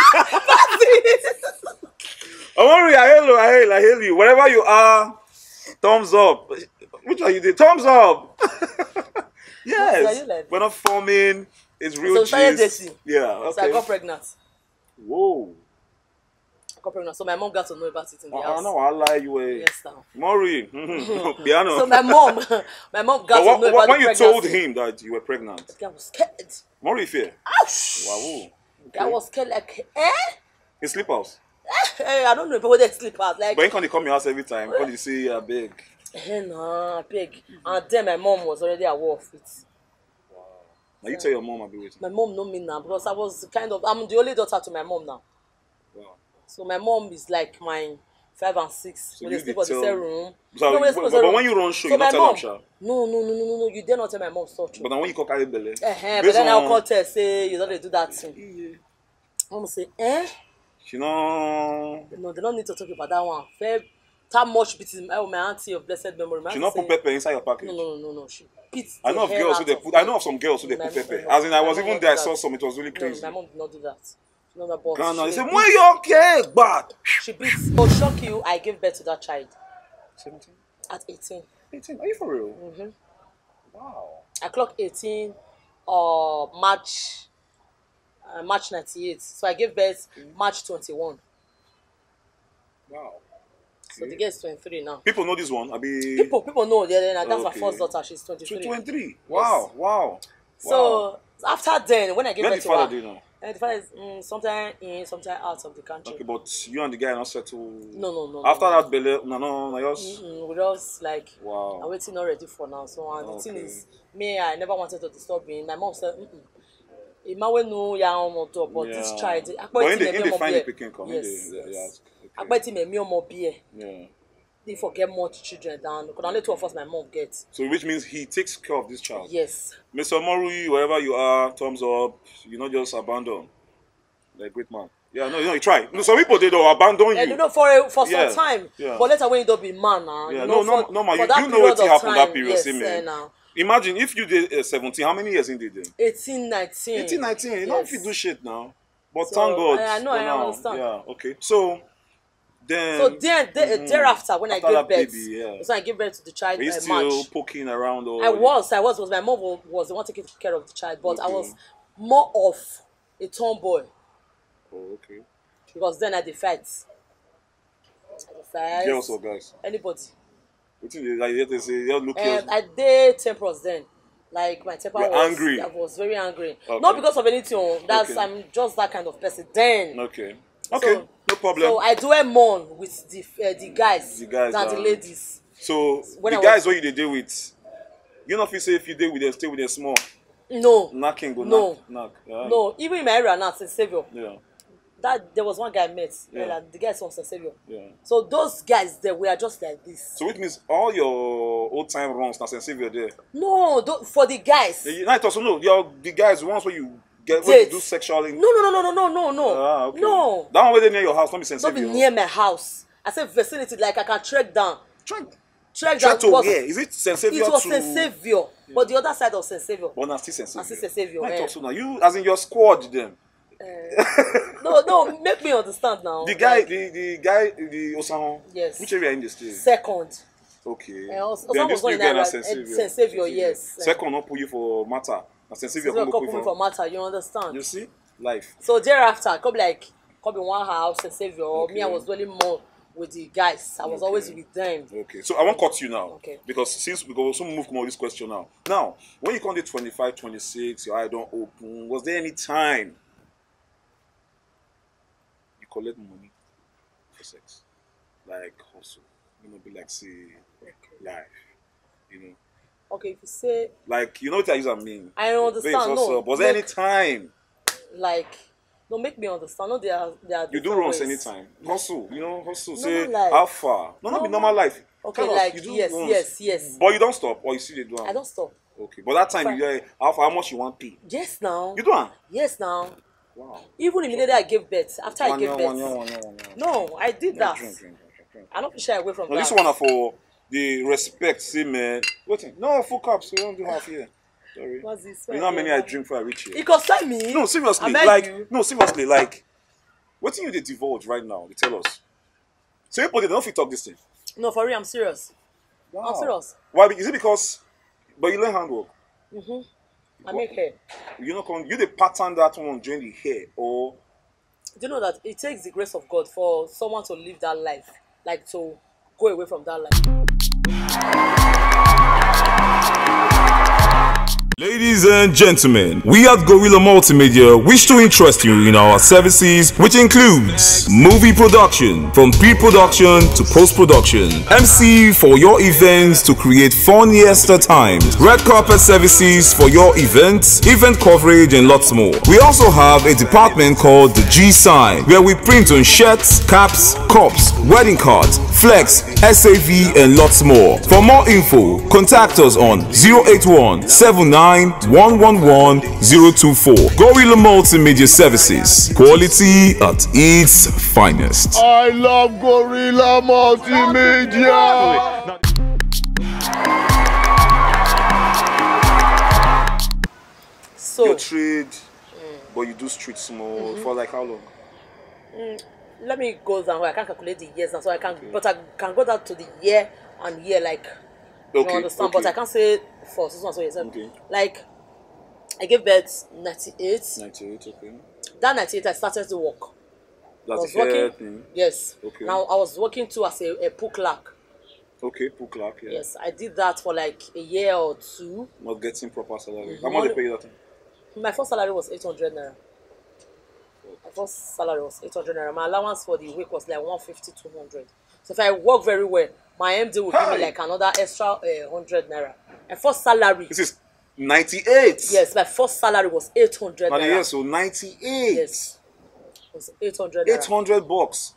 S1: Omorui, I hail you, I hail, I hail you. Wherever you are, thumbs up. Which one you did? Thumbs up. Yes.
S2: Are you like
S1: We're not forming. It's real
S2: So we started
S1: gist.
S2: dating.
S1: Yeah. Okay.
S2: So I got pregnant.
S1: Whoa.
S2: I got pregnant. So my mom got to know about it in the
S1: I
S2: house.
S1: know. I lie you. eh.
S2: Yes, now.
S1: Maury. Piano.
S2: So my mom, my mom got
S1: But what,
S2: to know
S1: what,
S2: about
S1: when
S2: the
S1: you told
S2: pregnancy.
S1: him that you were pregnant,
S2: I was scared.
S1: Maury fear.
S2: Ouch!
S1: Wow.
S2: I was scared like, eh?
S1: In sleep house.
S2: Hey, I don't know if they sleep out. Like,
S1: But you can't come your house every time. Because you say you're big.
S2: eh, nah, big. And then my mom was already aware of it.
S1: Now you tell your mom I'll be waiting.
S2: My mom know me now because I was kind of, I'm the only daughter to my mom now.
S1: Wow.
S2: So my mom is like my five and six.
S1: So
S2: when
S1: you
S2: they sleep
S1: dey
S2: on the
S1: tell-
S2: same room.
S1: So,
S2: No, when they
S1: but,
S2: sleep on the
S1: but
S2: same room.
S1: when you run show,
S2: So
S1: you
S2: my
S1: not tell
S2: mom,
S1: them, sha.
S2: no, no, no, no, no, no, you dare not tell my mom such.
S1: But then when you call carry belly,
S2: Uh-huh, but
S1: based
S2: then I'll
S1: on-
S2: call her say you don't dey do that thing. Mom say, eh?
S1: she know
S2: No, they don't need to talk about that one. Fair, that much beating my, my auntie of blessed memory. My
S1: she
S2: auntie
S1: not put
S2: say,
S1: pepper inside your package.
S2: No, no, no, no, no. She beats
S1: I
S2: the
S1: know of
S2: hell
S1: girls who
S2: out
S1: they
S2: of
S1: put.
S2: me.
S1: I know of some girls who they
S2: My-
S1: put pepper.
S2: my-
S1: As in, I
S2: my
S1: was
S2: mom
S1: even
S2: don't
S1: there. I
S2: do
S1: saw
S2: that.
S1: some. It was really
S2: No,
S1: crazy.
S2: my mom did not do that. She know that, but
S1: Ghana,
S2: she
S1: they say,
S2: beats-
S1: "Where your cake, bad?"
S2: She beats. Oh, shock you! I gave birth to that child
S1: Seventeen,
S2: at eighteen.
S1: eighteen. Are you for real?
S2: Mm-hmm.
S1: Wow.
S2: I clocked eighteen, uh, March, uh, March ninety-eight. So I gave birth March twenty-one.
S1: Wow.
S2: So the girl is twenty-three now.
S1: People know this one. I be
S2: People, people know. Yeah, yeah, that's
S1: Okay.
S2: my first daughter. She's twenty-three.
S1: twenty-three. Wow. Wow.
S2: So after then, when I gave
S1: Where
S2: birth
S1: the
S2: to
S1: father
S2: her,
S1: do you know?
S2: uh, the father is mm, sometime in, sometime out of the country.
S1: Okay, but you and the guy are not settled.
S2: No, no, no.
S1: After
S2: no,
S1: that, belly, no, no, no, yours.
S2: Mm, we just like
S1: Wow.
S2: I'm waiting not ready for now. So and the
S1: Okay.
S2: thing is, me, I never wanted to disturb him. My mom said, mm-mm. Ima no ya omo do, but this
S1: Yeah.
S2: child,
S1: But in
S2: akpeti
S1: the
S2: me
S1: in
S2: mi
S1: the
S2: omo
S1: final
S2: bie.
S1: picking come.
S2: Yes,
S1: in the,
S2: yes.
S1: yes. Okay.
S2: Akpeti me mi omo bie.
S1: Yeah.
S2: They forget more children than because only two of us my mom gets.
S1: So which means he takes care of this child.
S2: Yes.
S1: Mister Morui, wherever you are, thumbs up. You not just abandon. Like great man. Yeah, no, you know, you try. No, some people they don't abandon you.
S2: And you know, for a, for
S1: Yeah,
S2: some time,
S1: yeah.
S2: but later when you don't be man now,
S1: Yeah,
S2: you
S1: no,
S2: know,
S1: no,
S2: for,
S1: no, man.
S2: for
S1: You,
S2: that
S1: you know
S2: period
S1: what
S2: of
S1: happened that
S2: time,
S1: period,
S2: yes,
S1: see,
S2: eh,
S1: man.
S2: now.
S1: Imagine if you did uh, seventeen, how many years in did then?
S2: eighteen, nineteen.
S1: eighteen, nineteen. You know if you do shit now. But
S2: So,
S1: thank God.
S2: I- I know,
S1: for
S2: I
S1: now.
S2: understand.
S1: Yeah, okay. So then
S2: So then, the,
S1: mhm.
S2: thereafter, when
S1: After
S2: I
S1: that
S2: gave birth,
S1: baby, yeah.
S2: that's when I gave birth to the child
S1: Are you
S2: uh,
S1: still
S2: March.
S1: poking around or
S2: I was, I was, was my mom was, was the one taking care of the child, but I
S1: Okay.
S2: was more of a tomboy
S1: Oh, okay.
S2: because then I defied. I defied
S1: Girls or guys?
S2: anybody.
S1: What thing they like they say they look
S2: And
S1: yours.
S2: I did tempers then. Like my temper
S1: You're
S2: was
S1: angry.
S2: I was very angry.
S1: Okay.
S2: Not because of anything. oh, That's
S1: Okay.
S2: I'm just that kind of person. Then
S1: Okay. Okay.
S2: So-
S1: no problem.
S2: so I do a more with the uh, the guys,
S1: The guys
S2: than the
S1: are-
S2: ladies.
S1: So
S2: when
S1: the
S2: I
S1: guys
S2: was-
S1: what you they deal with, you know if you say if you deal with them, stay with them small.
S2: No.
S1: Knocking go
S2: No.
S1: knock, knock. Yeah.
S2: No, even in my area now, Saint Savior.
S1: Yeah.
S2: That there was one guy I met.
S1: Yeah.
S2: Yeah. The guys from Saint Savior.
S1: Yeah.
S2: So those guys they were just like this.
S1: So which means all your old time runs now since you're there.
S2: No, don't, for the guys.
S1: Yeah, you know, also no, your the guys the ones where you get where you
S2: Date.
S1: do sexually.
S2: No, no, no, no, no, no, no,
S1: Ah, okay.
S2: no.
S1: That one where they near your house, not be sense.
S2: Don't be near my house. I said vicinity, like I can trek down.
S1: Try,
S2: Trek
S1: try
S2: down.
S1: to
S2: was-
S1: where? Is it Saint
S2: It was
S1: to?
S2: Saint Savior, but the other side of Saint Savior.
S1: But now still Saint
S2: Na still
S1: Savior.
S2: Saint Savior,
S1: Right
S2: eh.
S1: also now you as in your squad them.
S2: No, no, make me understand now.
S1: The guy,
S2: Like,
S1: the the guy, the Osahon.
S2: Yes.
S1: Which area in the state?
S2: second.
S1: Okay.
S2: Eh, Os-
S1: Then
S2: Osahon
S1: this
S2: was not
S1: new
S2: in
S1: guy
S2: that
S1: na
S2: area.
S1: Saint
S2: Eh,
S1: Savior.
S2: Saint Savior, yes.
S1: Second not put you for matter. Na Saint Savior
S2: Savior
S1: come
S2: couple
S1: put
S2: me
S1: you
S2: for
S1: for.
S2: matter, you understand?
S1: You see, life.
S2: So thereafter, come like come in one house and Savior.
S1: Okay.
S2: Me, I was dwelling more with the guys. I was
S1: Okay.
S2: always with them.
S1: Okay, so I won't cut you now.
S2: Okay.
S1: Because since we go also move more this question now. Now, when you come to twenty-five, twenty-six, your eye don't open, was there any time you collect money for sex? Like hustle. You know, be like say life. You know.
S2: Okay, if you say
S1: Like you know what I use I mean.
S2: I don't understand,
S1: Babes, what's
S2: no,
S1: up? Was there any
S2: make-
S1: time
S2: like, no, make me understand. No, there are there are
S1: you do
S2: different
S1: runs
S2: ways.
S1: anytime? Hustle, you know, hustle.
S2: Normal
S1: Say
S2: life.
S1: how far? No, not be
S2: Normal-
S1: normal life.
S2: Okay,
S1: Tell us,
S2: like
S1: you do
S2: yes,
S1: runs.
S2: yes, yes.
S1: But you don't stop, or you see they do am?
S2: I don't stop.
S1: Okay, but that time
S2: Fine.
S1: you hear how, how much you want pay.
S2: Yes, now.
S1: You do am?
S2: Yes, now.
S1: Wow.
S2: Even immediately I gave birth. After I
S1: One
S2: gave
S1: year,
S2: birth.
S1: one year, one year, one year.
S2: No, I did
S1: Yeah,
S2: that.
S1: drink, drink, drink, drink, drink.
S2: I don't shy away from
S1: No,
S2: that.
S1: this one are for the respect, see man. Wait, no full cups, so you don't do half here. Sorry.
S2: What's this?
S1: You know how many I drink before I reach here?
S2: It concern me.
S1: No, seriously,
S2: I beg
S1: like
S2: you.
S1: no, seriously, like what thing you they divulge right now? They tell us. So people they don't fit talk this thing.
S2: No, for real, I'm serious.
S1: Wow.
S2: I'm serious.
S1: Why? Is it because? But you learn handwork.
S2: Mm-hmm. I make hair.
S1: You know, you the pattern that one during the hair, or
S2: Do you know that it takes the grace of God for someone to live that life, like to go away from that life?
S4: Ladies and gentlemen, we at Gorilla Multimedia wish to interest you in our services, which includes movie production, from pre-production to post-production, M C for your events to create funniest times, red carpet services for your events, event coverage, and lots more. We also have a department called the G Sign, where we print on shirts, caps, cups, wedding cards, flex, S A V, and lots more. For more info, contact us on zero eight one seven nine one one one zero two four. Gorilla Multimedia Services, quality at its finest.
S5: I love Gorilla Multimedia.
S2: So
S1: your trade, mm. but you do street small mm-hmm. for like how long?
S2: Mm, let me go down. I can't calculate the years now, so I can, okay. but I can go down to the year and year like.
S1: Okay.
S2: You understand?
S1: Okay.
S2: But I can't say for this one. So yes,
S1: okay.
S2: Like I gave birth ninety-eight.
S1: ninety-eight. Okay.
S2: That ninety-eight, I started to work.
S1: That's
S2: I was working.
S1: Thing.
S2: Yes.
S1: Okay.
S2: Now I was working too as a, a pool clerk.
S1: Okay, pool clerk. Yeah.
S2: Yes, I did that for like a year or two.
S1: Not getting proper salary.
S2: Mm-hmm.
S1: How much they pay you that?
S2: My first salary was eight hundred naira. My first salary was eight hundred naira. My allowance for the week was like one fifty, two hundred. So if I work very well, my M D will
S1: Hi.
S2: give me like another extra uh, one hundred naira. My first salary.
S1: This is ninety-eight.
S2: Yes, my first salary was eight hundred naira.
S1: Yeah, so ninety-eight.
S2: Yes. It was eight hundred naira.
S1: eight hundred bucks.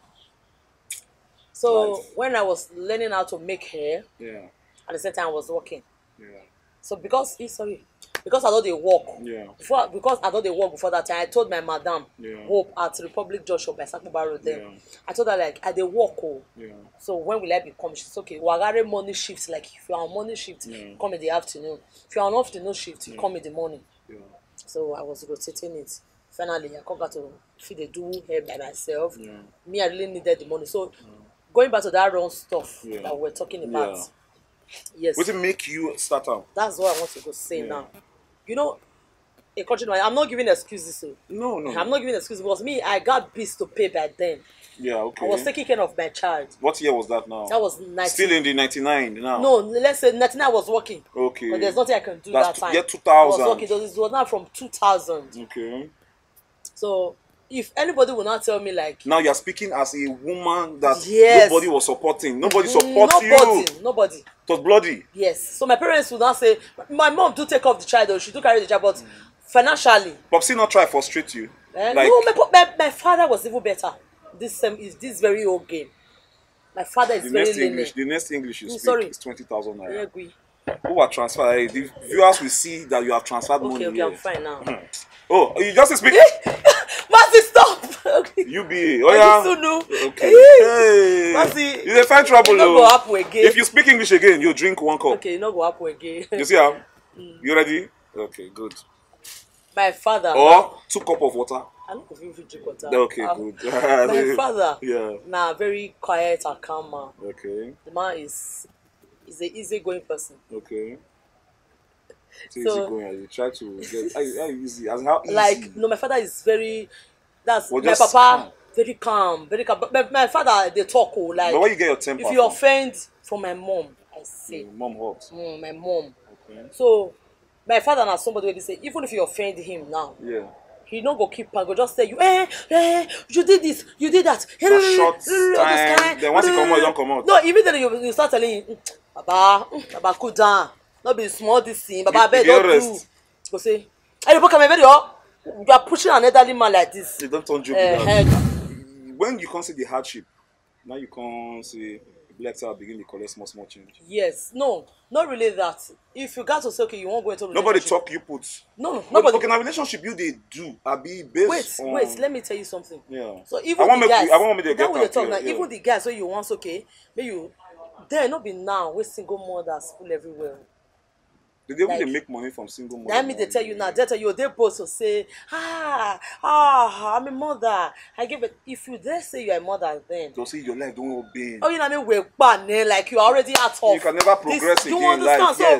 S2: So
S1: Life.
S2: when I was learning how to make hair,
S1: yeah,
S2: at the same time I was working.
S1: Yeah.
S2: So because eh, sorry, because I know they work.
S1: Yeah.
S2: Before because I know they work before that time, I told my madam,
S1: yeah.
S2: Hope at Republic Joshua by Sakubaro Road then.
S1: Yeah.
S2: I told her like I they work oh.
S1: Yeah.
S2: So when will I become? She's okay. Wagare morning shifts, like if you're on morning shift,
S1: Yeah.
S2: you come in the afternoon. If you're on afternoon shift, you
S1: Yeah.
S2: come in the morning.
S1: Yeah.
S2: So I was rotating it. Finally, I come back to feed the do hair by myself.
S1: Yeah.
S2: Me, I really needed the money. So going back to that wrong stuff
S1: Yeah.
S2: that we're talking about.
S1: Yeah.
S2: Yes.
S1: What did make you start out?
S2: That's what I want to go say
S1: Yeah.
S2: now. You know, a country, I'm not giving excuses. So.
S1: No, no.
S2: I'm not giving excuses because me, I got bills to pay back then.
S1: Yeah, okay.
S2: I was taking care of my child.
S1: What year was that now?
S2: That was nineteen.
S1: Still in the ninety-nine now?
S2: No, let's say ninety-nine I was working.
S1: Okay.
S2: But there's nothing I can do
S1: That's
S2: that
S1: two,
S2: time.
S1: year two thousand.
S2: I was working. It was now from two thousand.
S1: Okay.
S2: So if anybody will not tell me like
S1: now you're speaking as a woman that
S2: yes.
S1: nobody was supporting. Nobody supports
S2: nobody,
S1: you.
S2: Nobody.
S1: It was bloody.
S2: Yes. So my parents would not say my mom do take off the child or she do carry the child, but mm. financially.
S1: Popsy not try to frustrate you.
S2: Eh?
S1: Like,
S2: no, my, my my father was even better. This um, is this very old game. My father is
S1: the
S2: very
S1: next English,
S2: lenient.
S1: the next English you
S2: Mm,
S1: speak
S2: sorry.
S1: is twenty thousand
S2: I
S1: naira.
S2: agree.
S1: Who are transferred? Hey, the viewers will see that you have transferred
S2: Okay,
S1: money.
S2: okay,
S1: here.
S2: I'm fine now.
S1: Oh, you just speak.
S2: Masi, stop. Okay.
S1: U B A. Oh yeah.
S2: Sunu.
S1: Okay. Hey.
S2: Masi,
S1: You dey find trouble.
S2: you no
S1: Oh.
S2: go happen again.
S1: If you speak English again, you drink one cup.
S2: Okay, you no go happen again.
S1: You see how? Mm. You ready? Okay, good.
S2: My father.
S1: Or two cup of water.
S2: I don't know if you drink water.
S1: Okay,
S2: Um,
S1: good.
S2: My father.
S1: Yeah.
S2: Nah, very quiet and calm man.
S1: Okay.
S2: The man is is a easy going person.
S1: Okay. So,
S2: So-
S1: easy going. You try to get how, how easy as in how easy.
S2: Like no, my father is very. That's
S1: Well,
S2: my
S1: just
S2: papa.
S1: calm.
S2: Very calm, very calm. But my, my father, they talk oh, like.
S1: But where you get your temper
S2: If you
S1: from?
S2: offend from my mom, I say,
S1: Your mom hugs.
S2: mm, my mom.
S1: Okay.
S2: So my father na somebody wey dey say even if you offend him now,
S1: Yeah.
S2: he no go keep am, go just tell you, eh, eh, you did this, you did that. Eh,
S1: For
S2: eh,
S1: short
S2: eh, eh, all this
S1: time,
S2: kind,
S1: then once he
S2: eh,
S1: come out, he
S2: eh.
S1: don't come out.
S2: No, immediately you, you start telling him, mm, Baba, mm, Baba, cool down. No be small this thing, Baba,
S1: You-
S2: abeg
S1: you
S2: don't
S1: get
S2: do.
S1: rest.
S2: Go say, hey, look, come here, you are pushing an elderly man like this.
S1: They don't turn joke
S2: Eh,
S1: with
S2: eh,
S1: that. When you can't see the hardship, now you can't see black star begin to collect small small change.
S2: Yes, no, not really that. If you got to say, okay, you won't go into
S1: Nobody
S2: relationship.
S1: talk you put.
S2: No, no,
S1: Nobody.
S2: nobody.
S1: Okay, now relationship you they do. I be based
S2: Wait,
S1: on.
S2: wait, let me tell you something.
S1: Yeah.
S2: So
S1: I
S2: even
S1: want
S2: the
S1: make
S2: guys,
S1: we- I want me to
S2: that
S1: get
S2: way you
S1: out
S2: talk
S1: here,
S2: now,
S1: yeah.
S2: even the guys wey you want okay, may you there not be now wey single mothers full everywhere.
S1: Did they even
S2: like-
S1: they make money from single mother?
S2: Na me dey tell you now, they tell you they both to say, ah, ah, I'm a mother. I give it. If you dare say you're a mother, then
S1: They'll say your life don't obey.
S2: oh, you know what I mean, we're bad, like you are already out of.
S1: You can never progress
S2: this, you
S1: again in
S2: understand?
S1: life,
S2: So
S1: yes.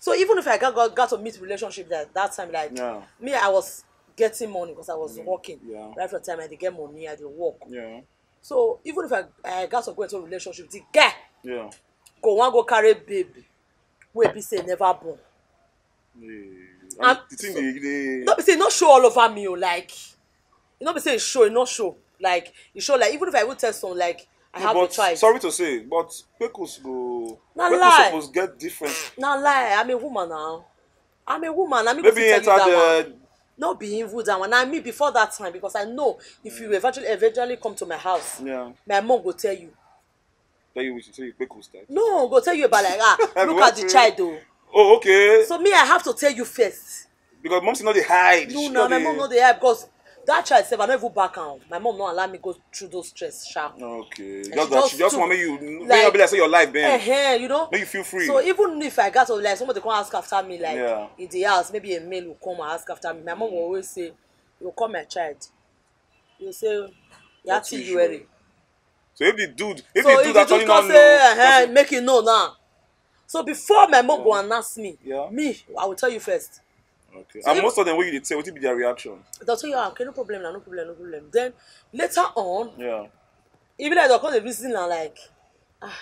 S2: So even if I got got, got to meet relationship that that time, like
S1: Yeah.
S2: me, I was getting money because I was
S1: Mm.
S2: working.
S1: Yeah.
S2: Right from the time I did get money, I did work.
S1: Yeah.
S2: So even if I, I got to go into a relationship, the guy
S1: Yeah.
S2: go one go carry baby, wey be say never born.
S1: Yeah.
S2: And
S1: And the thing
S2: so-
S1: they, they
S2: No be say e no show all over me o, like e no be say e show, e no show. Like e show like even if I would tell someone like I
S1: No,
S2: have a
S1: but
S2: child.
S1: sorry to say, but Pecos go.
S2: Na
S1: Pecos
S2: lie.
S1: supposed get different.
S2: Na lie, I'm a woman now. I'm a woman. I mean,
S1: Maybe
S2: tell you that
S1: enter
S2: one. No be evil that one. Na me before that time because I know if you eventually eventually come to my house,
S1: the yeah.
S2: my mom go tell you.
S1: Tell you we should say Pecos type.
S2: No, go tell you about like ah, look
S1: What
S2: at the
S1: you-
S2: child though.
S1: Oh, okay.
S2: So me, I have to tell you first.
S1: Because mom say no they hide.
S2: No,
S1: She
S2: no,
S1: no
S2: my
S1: dey-
S2: mom no dey help because that child sef I no even back am. My mom no allow me go through those stress sha.
S1: Okay.
S2: she
S1: Just that she
S2: just
S1: just
S2: took,
S1: want make you make
S2: like-
S1: you be like say your life been.
S2: Eh, you know.
S1: Make you feel free.
S2: So even if I got to like somebody come ask after me like
S1: Yeah.
S2: in the house, maybe a male will come and ask after me. My mom will always say, "You call my child." You say,
S1: That's
S2: "Yati
S1: usual.
S2: Yueri."
S1: So if the dude, if
S2: So
S1: the
S2: if
S1: dude
S2: you
S1: actually
S2: just
S1: not
S2: come
S1: know,
S2: say, uh
S1: because-
S2: make you know now. So before my mom go and ask me,
S1: Yeah.
S2: me, I will tell you first.
S1: okay.
S2: So
S1: And
S2: if-
S1: most of them, when you dey say, what will be their reaction?
S2: They'll tell you, "Ah, okay, no problem, no problem, no problem." Then later on,
S1: Yeah.
S2: even like they'll come the reason and like, ah,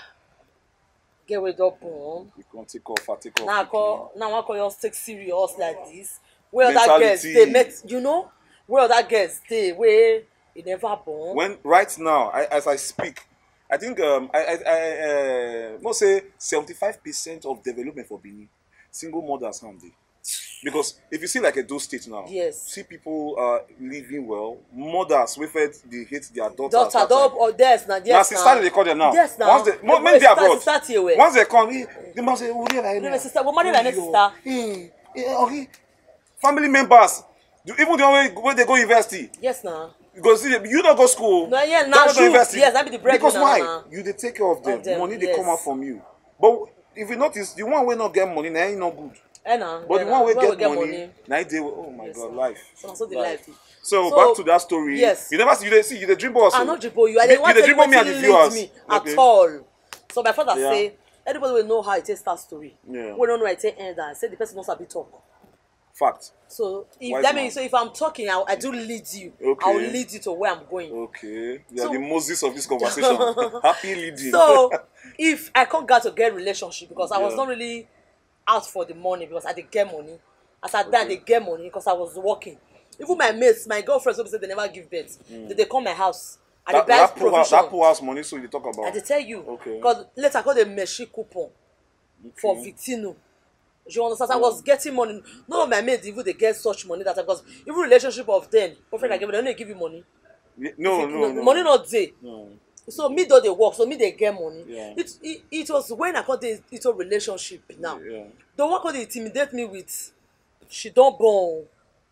S2: get rid of born.
S1: You can't take off, I take off.
S2: Now I
S1: pikin.
S2: call, now I call you take serious like this. Where other girls
S1: Mentality.
S2: they met, you know, where other girls they where they never born.
S1: When right now, I, as I speak, I think um, I, I, I uh, must say seventy-five percent of development for Benin, single mothers handy. Because if you see like a those state now,
S2: Yes.
S1: see people uh, living well, mothers with it, they hate their daughters.
S2: Daughter,
S1: that
S2: dog
S1: time.
S2: or yes, now
S1: Now,
S2: yes,
S1: sister, they call them now.
S2: Yes, now.
S1: Once they,
S2: The
S1: mo-
S2: boy
S1: maybe
S2: start-
S1: abroad.
S2: start here, weh.
S1: Once they come, eh, they must say, "Oh, yeah,
S2: No, my
S1: yeah,
S2: sister, we marry my next
S1: yo,
S2: sister.
S1: eh, eh, okay. Family members, do- even the one when they go university,
S2: Yes, now.
S1: because see, you don't go school.
S2: No, yeah,
S1: you
S2: now
S1: don't go
S2: you-
S1: university.
S2: yes, that be the breadwinner
S1: Because why?
S2: now.
S1: You they take care of them.
S2: Of them,
S1: Money they
S2: yes.
S1: come out from you. But if you notice, the one will not get money, now ain't no good.
S2: Eh, now.
S1: But
S2: eh,
S1: the
S2: now.
S1: one will
S2: Where
S1: get,
S2: we
S1: money, now they will, oh my
S2: Yes,
S1: God,
S2: now.
S1: life.
S2: So, so the life.
S1: So,
S2: So,
S1: back to that story.
S2: yes.
S1: You never see, you dey see, you dey dream boss.
S2: I no dribble you. I
S1: You
S2: didn't want
S1: dey
S2: to tell
S1: dream
S2: you
S1: on me and
S2: wetin
S1: the
S2: lead
S1: viewers.
S2: me
S1: Okay.
S2: at all. So my father
S1: Yeah.
S2: say, anybody will know how it takes start story.
S1: Yeah.
S2: We don't know I take end and say the person knows how to talk.
S1: Fact.
S2: So if
S1: Wise
S2: that
S1: man.
S2: means so if I'm talking, I, I do lead you.
S1: Okay.
S2: I will lead you to where I'm going.
S1: Okay. You are
S2: So-
S1: the Moses of this conversation. Happy leading.
S2: So if I can't get to get relationship because I was
S1: Yeah.
S2: not really out for the money because I did get money. As I did, they get money because I was working. Even my mates, my girlfriends, who say they never give birth, they, they come my house. And
S1: that,
S2: they buy
S1: that, poor, house-
S2: provision.
S1: that poor house money, so you talk about.
S2: I dey tell you.
S1: Okay.
S2: Because later I got a meshi coupon for Vitino. You understand? I was getting money. None of my mates even they get such money that time because even relationship of them, boyfriend like they don't give you money.
S1: Yeah, no, no, no.
S2: Money not there.
S1: No.
S2: So me though they work, so me they get money.
S1: Yeah.
S2: It, it it was when I got the into relationship now.
S1: Yeah.
S2: The one could intimidate me with she don't born.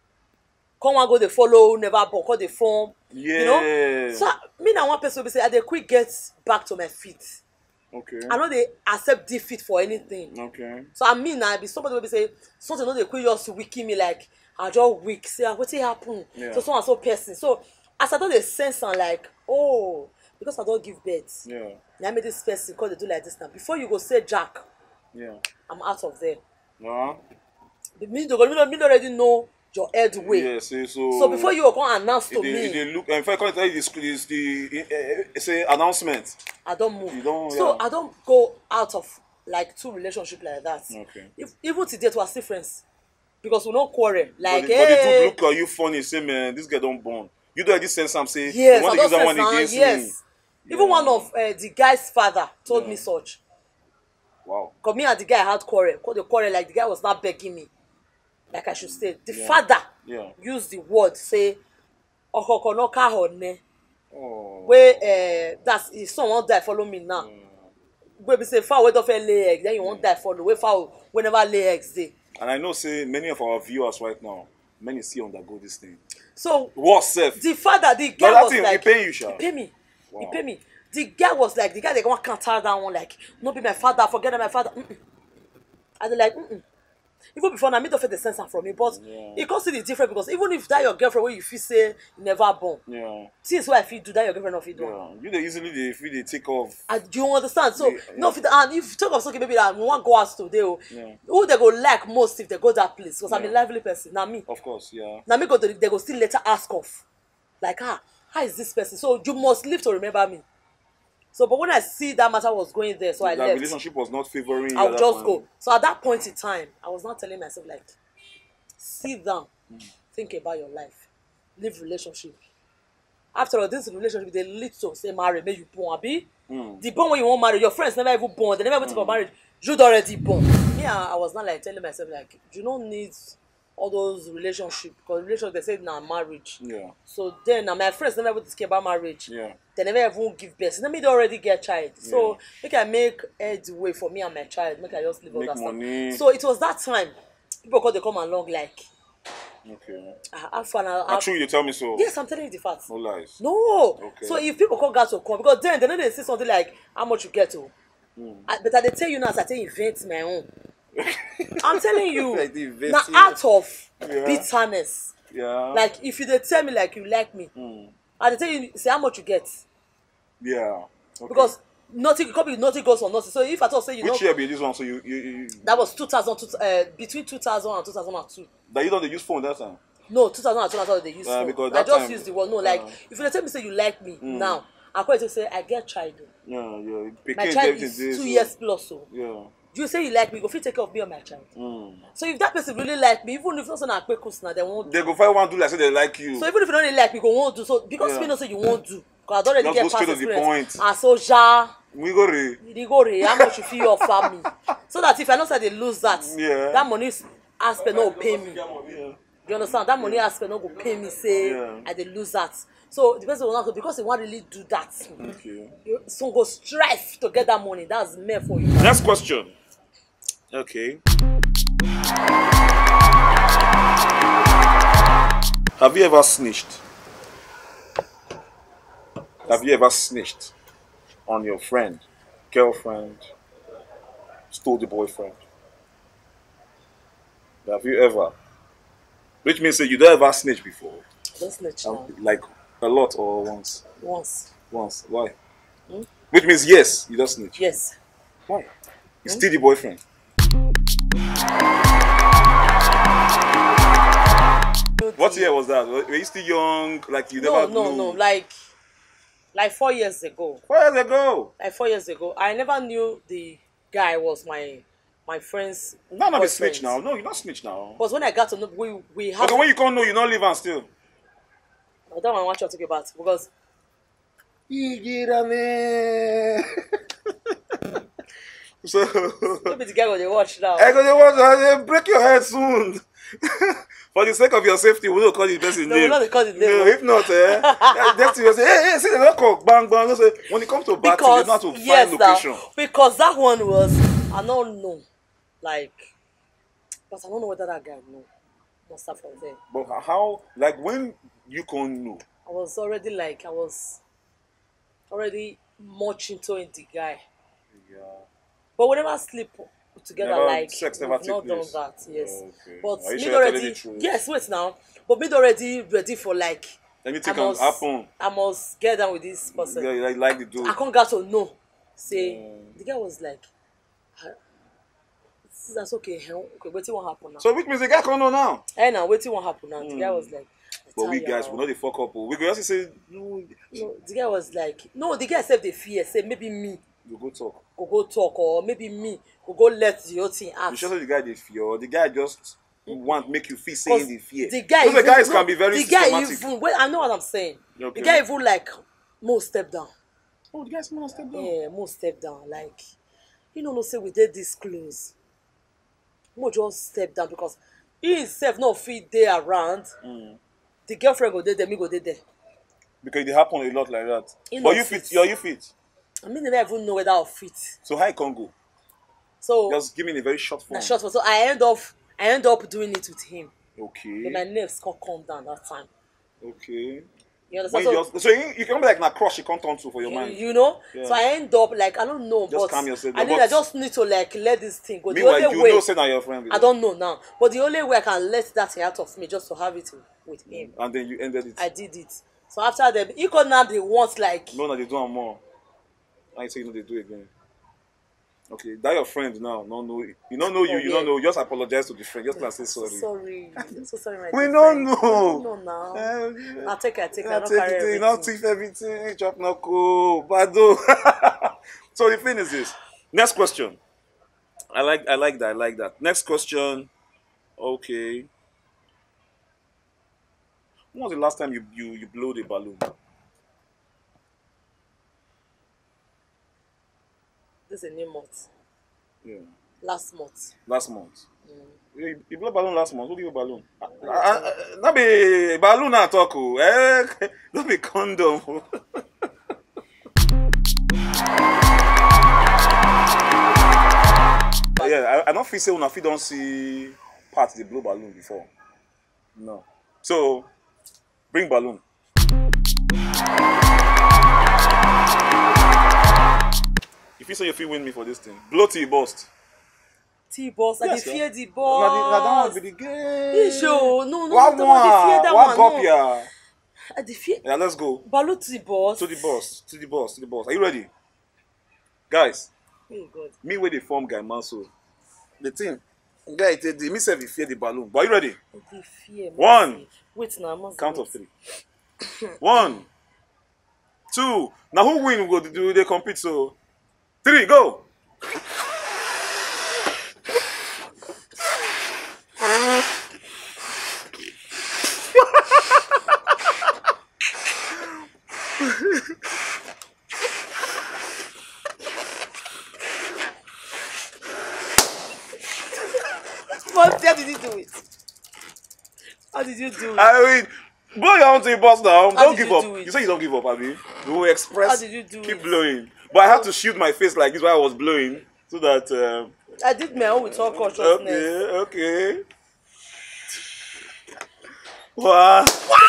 S2: Come and go they follow, never born, call the form.
S1: Yeah.
S2: You know? So me now one person will say I dey quick get back to my feet.
S1: Okay.
S2: I know they accept defeat for anything.
S1: Okay.
S2: So I mean now be somebody will be say something no they quick just wiki me like I just weak. Say ah, wetin happen?
S1: Yeah.
S2: So so and so person. So as I don dey sense am like oh because I don give birth.
S1: Yeah.
S2: Na make this person call they do like this now. Before you go say Jack,
S1: Yeah.
S2: I'm out of there.
S1: Uh-huh.
S2: The me don't me don't already know your head way.
S1: Yeah, see, so.
S2: So before you go come announce to
S1: If they,
S2: me,
S1: if they look, in fact, I tell you this, this the uh, say announcement.
S2: I don't move.
S1: You don't-
S2: so
S1: yeah.
S2: I don't go out of like two relationship like that.
S1: Okay.
S2: If even today to our friends, because we no quarrel. Like
S1: but, the,
S2: hey,
S1: but the dude look at you funny, say man, this guy don't born. You don't this sense. I'm saying.
S2: yes,
S1: you want
S2: I
S1: to use
S2: don't
S1: that one
S2: sense now.
S1: against
S2: Yes.
S1: me.
S2: Even
S1: Yeah.
S2: one of uh, the guy's father told
S1: Yeah.
S2: me such.
S1: Wow.
S2: Cause me and the guy had quarrel. Cause the quarrel like the guy was not begging me, like I should stay. The
S1: Yeah.
S2: father
S1: Yeah.
S2: used the word say, "Okoko no ka honne."
S1: Oh.
S2: Wey uh, that's if someone die follow me now. Wey be say fowl wey don first lay egg then you wan die follow. Wey fowl wey never lay eggs dey.
S1: And I know, say many of our viewers right now, many see undergo this thing.
S2: So
S1: What self?
S2: the father the guy
S1: No, that
S2: was
S1: thing,
S2: like
S1: he pay you, sha.
S2: he pay me
S1: Wow.
S2: he pay me the guy was like the guy dey wan counter that one like no be my father forget that my father mm -mm. I dey like mm -mm. Even before now, me don't feel the sense am from me, but
S1: Yeah.
S2: it can see the difference because even if that your girlfriend wey you feel say you never born,
S1: Yeah.
S2: things wey I fit do that your girlfriend no fit do. am.
S1: Yeah. You dey easily they feel they take off.
S2: And do you understand? So
S1: Yeah,
S2: no fit and if you talk of something maybe that we wan go out today o,
S1: Yeah.
S2: who they go like most if they go that place? Because I'm a
S1: Yeah.
S2: lively person. Na me.
S1: Of course, yeah.
S2: Na me go to the, they go still later ask off. Like ah, how is this person? So you must live to remember me. So but when I see that matter was going there, so I
S1: that
S2: left.
S1: relationship was not favoring you.
S2: I
S1: at
S2: would
S1: that
S2: just
S1: point.
S2: go. So at that point in time, I was not telling myself like, sit down, think about your life, live relationship. After all, this relationship they lead to say marry, make you born, abi?
S1: Mm.
S2: The born when you want marry, your friends never even born, they never even think of marriage. You already born. Me, I, I was not like telling myself like, you don't need all those relationship because relationship they say now marriage.
S1: Yeah.
S2: So then now my friends never even think about marriage.
S1: Yeah.
S2: They never even give birth. Let me already get child. So make I make head way for me and my child. Make I just live all
S1: Make
S2: that
S1: money.
S2: stuff. So it was that time people call they come along like
S1: Okay.
S2: ah, have fun. ah,
S1: Not true, you tell me so.
S2: Yes, I'm telling you the facts.
S1: No lies.
S2: No.
S1: Okay.
S2: So if people call gas to come because then they know they say something like how much you get to. I, but I they tell you now as I tell you invent my own. I'm telling you,
S1: Like the invent
S2: now
S1: it.
S2: out of
S1: Yeah.
S2: bitterness.
S1: Yeah.
S2: Like if you they tell me like you like me,
S1: Mm.
S2: I they tell you say how much you get
S1: Yeah. Okay.
S2: because nothing come with nothing goes on nothing. So if I talk say you
S1: which
S2: know
S1: year be this one? So you you, you
S2: that was two thousand uh, between two thousand and two thousand two.
S1: that you don't use phone that time.
S2: No, two thousand and two thousand they use
S1: Uh,
S2: phone.
S1: because
S2: I
S1: that
S2: just
S1: time-
S2: use the one. No, like
S1: uh,
S2: if you dey tell me say you like me now, I quite to say I get child. O.
S1: Yeah, yeah.
S2: My
S1: Pikin,
S2: child
S1: everything
S2: is
S1: dey,
S2: two
S1: so-
S2: years plus. So
S1: Yeah.
S2: you say you like me, go fit take care of me or my child.
S1: Mm.
S2: So if that person really like me, even if not say na kpekus na, they won't.
S1: They go find one do like say they like you.
S2: So even if you don't really like me, go won't do. So because
S1: Yeah.
S2: me know say you won't do, because I don't already
S1: Just
S2: get
S1: go
S2: past
S1: straight to the
S2: experience.
S1: point.
S2: And so ja,
S1: we go re.
S2: you go re, how much you feel offer me, so that if I know say they lose that,
S1: Yeah.
S2: that money aspect no go pay me.
S1: Yeah.
S2: You understand? That money aspect no go pay me. Say
S1: Yeah.
S2: I dey lose that. So the person will not go because they want really do that.
S1: Okay.
S2: You so go strive to get that money. That's meant for you.
S1: Next question. Okay. Have you ever snitched? Have you ever snitched on your friend, girlfriend, stole the boyfriend? Have you ever? Which means that you don't ever snitch before.
S2: Don't snitch
S1: Um,
S2: now.
S1: like a lot or once?
S2: Once.
S1: Once. Why? Which means yes, you don't snitch.
S2: Yes.
S1: Why? You still the boyfriend. What year was that? Were you still young? Like you
S2: No,
S1: never
S2: no,
S1: knew?
S2: no. Like, like four years ago.
S1: Four years ago.
S2: Like four years ago, I never knew the guy was my my friend's.
S1: No, not be
S2: boyfriend.
S1: snitch now. No, you're not snitch now.
S2: But when I got to know, we we have.
S1: Okay, when you can't know, you not live and still.
S2: I don't want you to talk about because
S1: So
S2: maybe the guy will dey watch now.
S1: I go dey watch. I dey break your head soon. For the sake of your safety, we don't call the person
S2: No, we
S1: name.
S2: not dey call the name.
S1: No, if not, eh, next thing you say, hey, hey, see the record, bang, bang. You say, when it comes to bad things, you know how to
S2: yes,
S1: find
S2: now,
S1: location.
S2: because that one was I don't know, like, but I don't know whether that guy know. Must start from there.
S1: But how, like, when you can't know,
S2: I was already like I was already much into it, the guy.
S1: yeah.
S2: But we never sleep together.
S1: Never-
S2: like
S1: sex
S2: we've
S1: never take
S2: not done
S1: place?
S2: that. Yes,
S1: Okay.
S2: but
S1: Are you
S2: me
S1: sure you're telling
S2: already.
S1: the truth?
S2: Yes, wait now. But me already ready for like.
S1: Anything
S2: I
S1: can
S2: must,
S1: happen.
S2: I must get down with this person.
S1: Yeah, like, like the dude.
S2: I can't get to know. Say
S1: Mm.
S2: the guy was like, "Ah, this- that's okay. huh? Okay, wait till what happen now.
S1: So which means the guy can't know now.
S2: Hey now, wait till what happen now. The guy was like, "I
S1: But we
S2: tire
S1: guys,
S2: now."
S1: we know the fuck up. oh. We go just say, no,
S2: No, the guy was like, no, the guy said the fear. Say maybe me
S1: you go talk.
S2: go go talk or maybe me go go let the whole thing out.
S1: You sure say the guy they fear, or the guy just want make you feel saying the fear.
S2: The guy,
S1: Because the
S2: even-
S1: guys
S2: no,
S1: can be very
S2: the guy
S1: systematic.
S2: even, wait, I know what I'm saying.
S1: Okay.
S2: The guy even like, more step down.
S1: Oh, the guys want to step down.
S2: Yeah, more step down. Like, you know, no say we did this close. More just step down because he himself no fit dey around. The girlfriend go dey there, me go dey there.
S1: Because it happen a lot like that.
S2: He
S1: But
S2: not
S1: you
S2: fit.
S1: fit, you're you fit.
S2: I mean, never even know whether I'll fit.
S1: So how you can go?
S2: So
S1: Just give me in a very short form.
S2: na short for so I end up, I end up doing it with him. Then my
S1: Okay.
S2: nerves can't calm down that time.
S1: Okay.
S2: You
S1: When
S2: understand?
S1: you
S2: So,
S1: just, so you, you can be like na crush you can't turn to for your
S2: you,
S1: mind.
S2: you know,
S1: Yeah.
S2: so I end up like I don't know,
S1: Just
S2: but
S1: calm yourself
S2: I
S1: down,
S2: need
S1: but-
S2: I just need to like let this thing go. The
S1: Meanwhile,
S2: only
S1: you
S2: way
S1: know say na your friend.
S2: I don't know now, but the only way I can let that thing out of me just to have it with him.
S1: And then you ended it.
S2: I did it. So after them, he could now they want like
S1: No, no, they do am more. I say you know they do again. Okay, that your friend now. No, no, you don't know you.
S2: Oh,
S1: You
S2: yeah.
S1: don't know. Just apologize to the friend. Just like say sorry.
S2: sorry. I'm so sorry, my
S1: We
S2: dear
S1: don't
S2: friend.
S1: know.
S2: No, now.
S1: Eh,
S2: I'll take it, I take it. I
S1: Not
S2: don't
S1: take
S2: carry
S1: everything,
S2: everything.
S1: not thief everything, chop no cool, bado. So the thing is this. Next question. I like I like that, I like that. Next question. Okay. When was the last time you you, you blew the balloon?
S2: This is a new month.
S1: Yeah.
S2: Last month.
S1: Last month.
S2: Mm.
S1: You, you blew balloon last month. Who give you balloon? Uh, uh, uh, not be balloon at talk. Oh. Eh? Don't be condom. Yeah, I, I don't feel say una fit don't see part the blow balloon before. No. So bring balloon. If you say you feel win me for this thing, blow till you bust.
S2: T-boss, I
S1: Yes,
S2: dey
S1: sir.
S2: fear the
S1: Na
S2: boss.
S1: the- na that one be the game.
S2: Isho, no, no,
S1: What
S2: no, no, I dey fear that
S1: What
S2: one,
S1: gop
S2: no.
S1: ya?
S2: I dey fear.
S1: Yeah, let's go.
S2: Balu to the boss.
S1: To the boss, to the boss, to the boss. Are you ready? Guys,
S2: Oh God.
S1: me where they form guy man so. The thing, guy, the, the me say we fear the balloon. But are you ready?
S2: I dey fear.
S1: One.
S2: mercy. Wait now, I must
S1: Count
S2: wait.
S1: of three. One, two. Now who win? We go do they compete? So three, go.
S2: What? How did you do it? How did you do it?
S1: I mean, blow your own to the boss now.
S2: How
S1: Don't
S2: did
S1: give
S2: you
S1: up.
S2: do it?
S1: You say you don't give up, Abi. You will express.
S2: How did you do
S1: Keep
S2: it?
S1: blowing. But I had to shield my face like this while I was blowing, so that. Um,
S2: I did my own with all consciousness.
S1: okay, okay. Wow.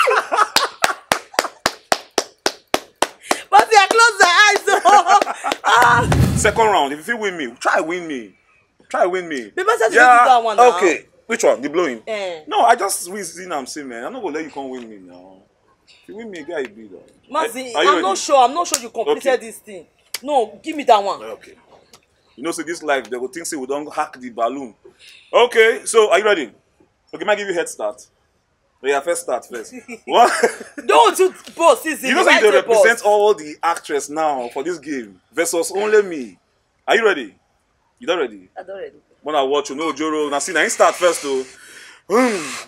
S2: But I close the eyes. Ah.
S1: Second round. If you feel win me, try win me. Try win me.
S2: People said you do that one now.
S1: Okay. Which one? The blowing.
S2: Eh.
S1: No, I just reason I'm saying, man. I'm not gonna let you come win me now. If you win me, guy, you be though.
S2: Mazi,
S1: Are you
S2: I'm
S1: ready?
S2: not sure. I'm not sure you completed
S1: Okay.
S2: this thing. No, give me that one.
S1: Okay. You know, so this life, they will think say we don't hack the balloon. Okay, so are you ready? Okay, might give you head start. Yeah, first start first. One.
S2: Don't do boss. Is
S1: You know, so you dey represent all the actress now for this game versus only me. Are you ready? You not ready?
S2: I don't ready.
S1: When I watch you, no Joro. Now see, now you start first though. Hmm.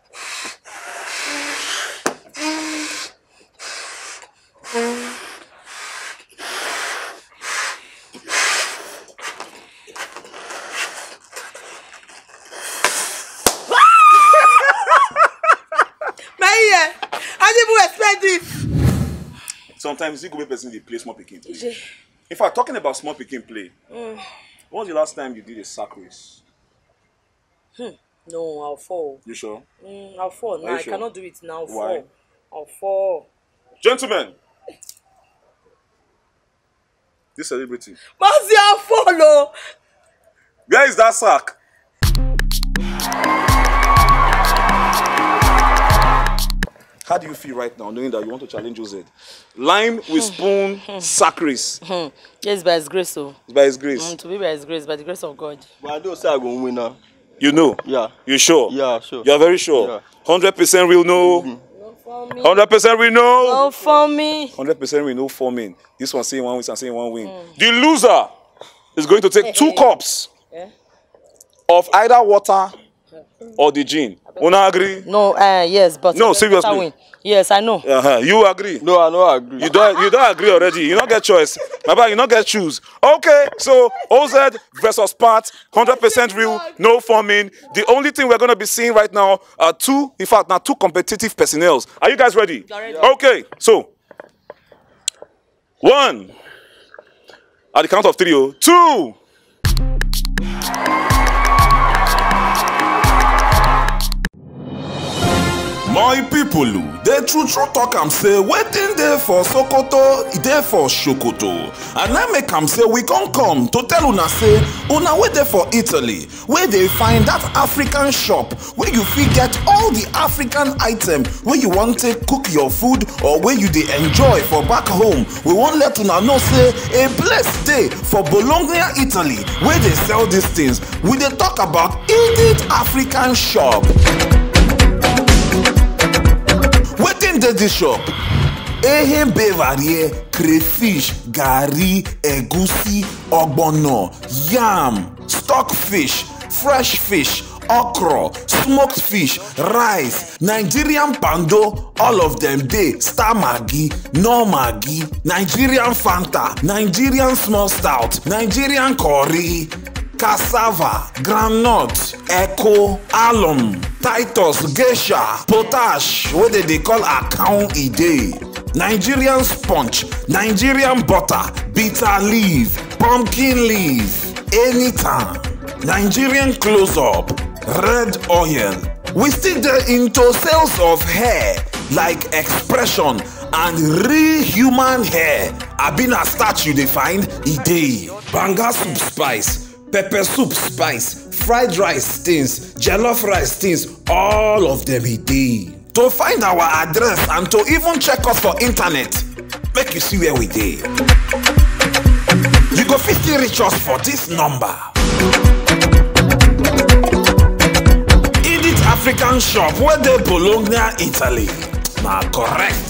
S2: My ear. I didn't even expect this.
S1: Sometimes you go make person dey play small pikin play.
S2: Ije.
S1: In fact, talking about small pikin play,
S2: Mm.
S1: when was the last time you did a sack race?
S2: No, I'll fall.
S1: You sure?
S2: Mm, I'll fall.
S1: Are
S2: Now
S1: you
S2: I
S1: sure?
S2: cannot do it now. I'll
S1: Why?
S2: fall. I'll fall.
S1: Gentlemen, this celebrity.
S2: Mazi, I'll follow.
S1: Where is that sack? How do you feel right now knowing that you want to challenge Jose? Lime with spoon, sack race.
S2: Yes, by His grace, so.
S1: It's by his grace.
S2: Mm, to be by His grace, by the grace of God.
S5: But I don't say I go win now.
S1: You know?
S5: Yeah.
S1: You sure?
S5: Yeah, sure.
S1: You're very sure?
S5: Yeah.
S1: one hundred percent real no?
S2: No for me.
S1: one hundred percent real no?
S2: No for me.
S1: one hundred percent real no forming. This one saying one win, this one saying one win. The loser is going to take two cups
S2: Yeah.
S1: of either water or the gin. Una agree?
S2: No, uh, yes, but
S1: No,
S2: better
S1: seriously.
S2: win. Yes, I know.
S1: Uh-huh. You agree?
S5: No, I don't agree.
S1: You don't you don't agree already. You don't get choice. My bad, you don't get choose. Okay, so O Z versus Pat, one hundred percent real, no forming. The only thing we're gonna be seeing right now are two, in fact, now two competitive personnels. Are you guys ready?
S2: You're ready.
S1: Okay, so one. At the count of three, oh, two.
S4: My people, they true true talk am say waiting there for Sokoto, there for Shokoto. And I make am say we can come to tell una say una wait there for Italy, where they find that African shop where you fit get all the African item where you want to cook your food or where you dey enjoy for back home. We won't let una know say a blessed day for Bologna, Italy, where they sell these things. We dey talk about Edith African shop. Wetin dey this shop? Ehe bevarie, crayfish, gari, egusi, ogbono, yam, stockfish, fresh fish, okra, smoked fish, rice, Nigerian pando, all of them dey, star maggi, no maggi, Nigerian Fanta, Nigerian small stout, Nigerian curry, cassava, groundnut, echo, alum, titus, geisha, potash, wey dem dey call akaun e dey, Nigerian sponge, Nigerian butter, bitter leaf, pumpkin leaf, anytime, Nigerian close-up, red oil. We still dey into sales of hair like expression and real human hair. Abi na starch you dey find? E dey. Banga soup spice, pepper soup spice, fried rice things, jollof rice things, all of them e dey. To find our address and to even check us for internet, make you see where we dey. You go fit still reach us for this number. Edith African shop where dey Bologna, Italy. Na correct.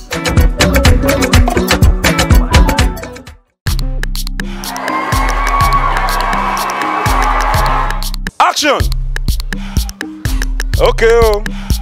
S1: Action! Okay, oh.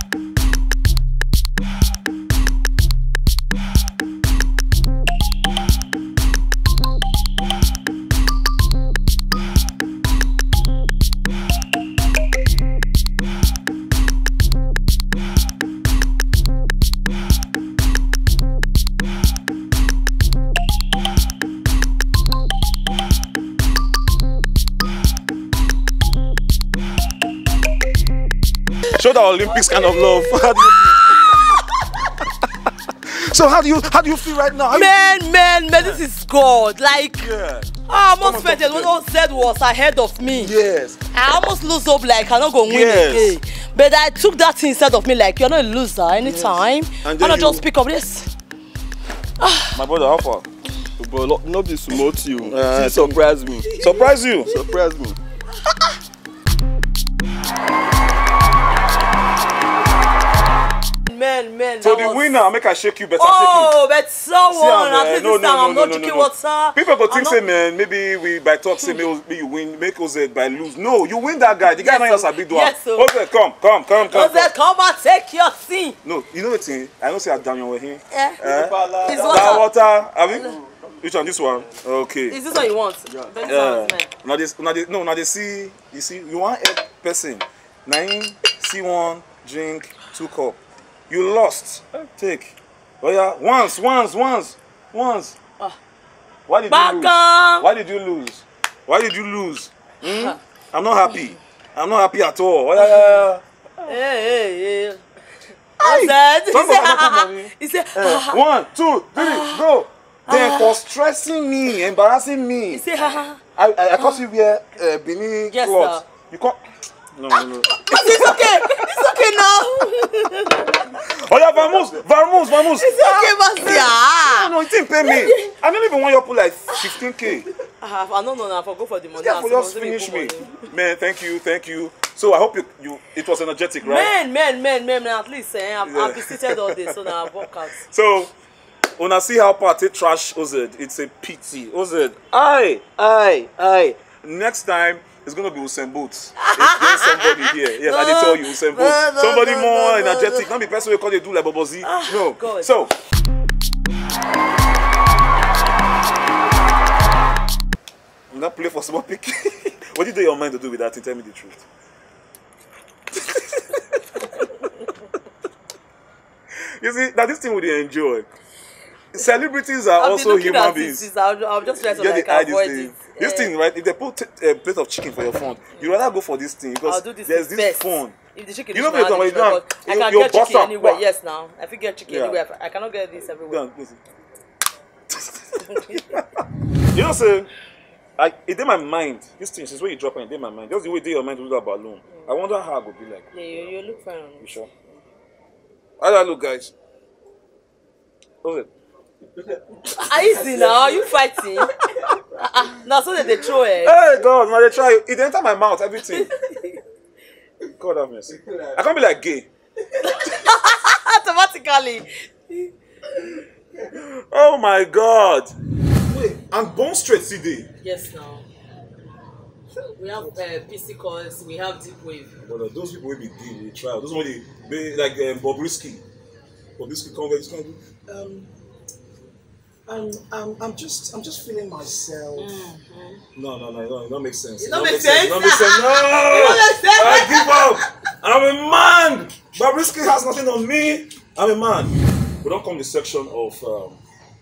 S1: Show the Olympics kind of love. How do you so how do you how do you feel right now? How
S2: Man, man, man, this is God. Like,
S1: Yeah.
S2: I almost felt it. What God said was ahead of me.
S1: Yes.
S2: I almost lose hope, like I'm not gonna win
S1: Yes.
S2: again. But I took that thing instead of me, like you're not a loser anytime.
S1: Yes. And
S2: Why
S1: then
S2: not
S1: you-
S2: just pick up this?
S1: My brother, how far?
S5: But no, no be smooth you.
S1: Uh,
S5: Still surprise me.
S1: Surprise you.
S5: Surprise me.
S2: Man, man.
S1: So
S2: that
S1: the
S2: was...
S1: winner, make I shake you better
S2: Oh, but someone.
S1: shake you.
S2: At least this time I'm not drinking water.
S1: People go
S2: I'm
S1: think
S2: not-
S1: say man, maybe we by talk say me me you win, make us by lose. No, you win that guy. The guy
S2: Yes,
S1: not your
S2: sir.
S1: sabi do.
S2: Yes, sir.
S1: Okay, come, come, come, come.
S2: Jose, come and take your thing.
S1: No, you know the thing. I don't say I down your here.
S2: Yeah.
S1: Eh?
S2: It's
S1: That
S2: water.
S1: water. Have you? Which one? This one. Okay.
S2: Is this what you want? Yeah.
S1: Yeah. Now this, now this, no, now they see. You see, you want a person. Nine, see one, drink, two cup. You lost. Take. Oh yeah, once, once, once, once.
S2: Ah.
S1: Why did
S2: Back
S1: you lose?
S2: on.
S1: Why did you lose? Why did you lose? Hmm? I'm not happy. I'm not happy at all. Oh yeah, yeah, yeah.
S2: Hey, hey, hey.
S1: Aye.
S2: He said,
S1: Don't
S2: he
S1: go
S2: said,
S1: come up with money.
S2: he said,
S1: Eh, one, two, three, go. Then for stressing me, embarrassing me.
S2: he said, ha ha.
S1: I I, I cause you wear uh, Benin
S2: Yes,
S1: clothes.
S2: sir.
S1: You can't. No, no, no.
S2: It's okay. It's okay now.
S1: Oh yeah, vamos, vamos, vamos.
S2: It's okay, Basia.
S1: No, no, it didn't pay me. I don't even want you to put like fifteen K.
S2: I don't know now. For go for the money.
S1: Yeah,
S2: I'm
S1: for just
S2: supposed to be
S1: finish me.
S2: put money.
S1: Man, thank you, thank you. So I hope you, you it was energetic, right?
S2: Man, man, man, man, man. At least eh, I've,
S1: Yeah.
S2: I've been seated all day, so now I've worked out.
S1: So when I see how party trash O Z, it's a pity. O Z, aye, aye, aye. Next time it's gonna be Usain Bolt. If there's somebody here, yes, I did tell you Usain Bolt.
S2: No, no,
S1: Somebody
S2: no,
S1: more
S2: no, no,
S1: energetic. Not be person we call they do like Bobozi. No.
S2: God.
S1: So. I'm not play for small pick. What did you do your mind to do with that? Tell me the truth. You see, now this thing would enjoy. Celebrities are
S2: I've
S1: also
S2: been looking
S1: human
S2: at
S1: beings.
S2: this. I'll, I'll just try to
S1: Get
S2: like
S1: the eye
S2: avoid
S1: this
S2: it.
S1: thing. This
S2: Eh,
S1: thing, right? If they put a plate of chicken for your phone, you rather go for this thing because
S2: I'll do this
S1: there's
S2: thing
S1: this
S2: first.
S1: phone.
S2: If the chicken
S1: You
S2: is
S1: know
S2: not
S1: what you're talking about,
S2: I
S1: you-
S2: can
S1: you
S2: get
S1: bust
S2: chicken
S1: up,
S2: anywhere.
S1: what?
S2: Yes, now I can get chicken
S1: Yeah.
S2: anywhere. I cannot get this everywhere.
S1: Go on, listen. You know, say, I, it in my mind, this thing, since when you drop it, it in my mind. Just the way it in your mind to do that balloon. I wonder how it would be like.
S2: Yeah, you, you look fine on
S1: You
S2: it.
S1: sure? How that look, guys? Okay.
S2: Ah, easy now. You fighting? uh, now so that they throw it.
S1: Hey, God, man, they try. It enter my mouth, everything. God have mercy. I can't be like gay.
S2: Automatically.
S1: Oh my God. Wait, and Bone Straight C D.
S2: Yes, now. We have uh, P C calls. We have deep wave.
S1: But uh, those people will be deep, they try. Those ones, they, they like um, Bobrisky. Bobrisky come this kind of, um, I'm, I'm, I'm just, I'm just feeling myself. Mm-hmm. No, no, no, it don't, it don't make sense.
S2: It don't make sense.
S1: It don't make sense. No,
S2: It don't make sense.
S1: I give up. I'm a man. Bobrisky has nothing on me. I'm a man. We don't come the section of um,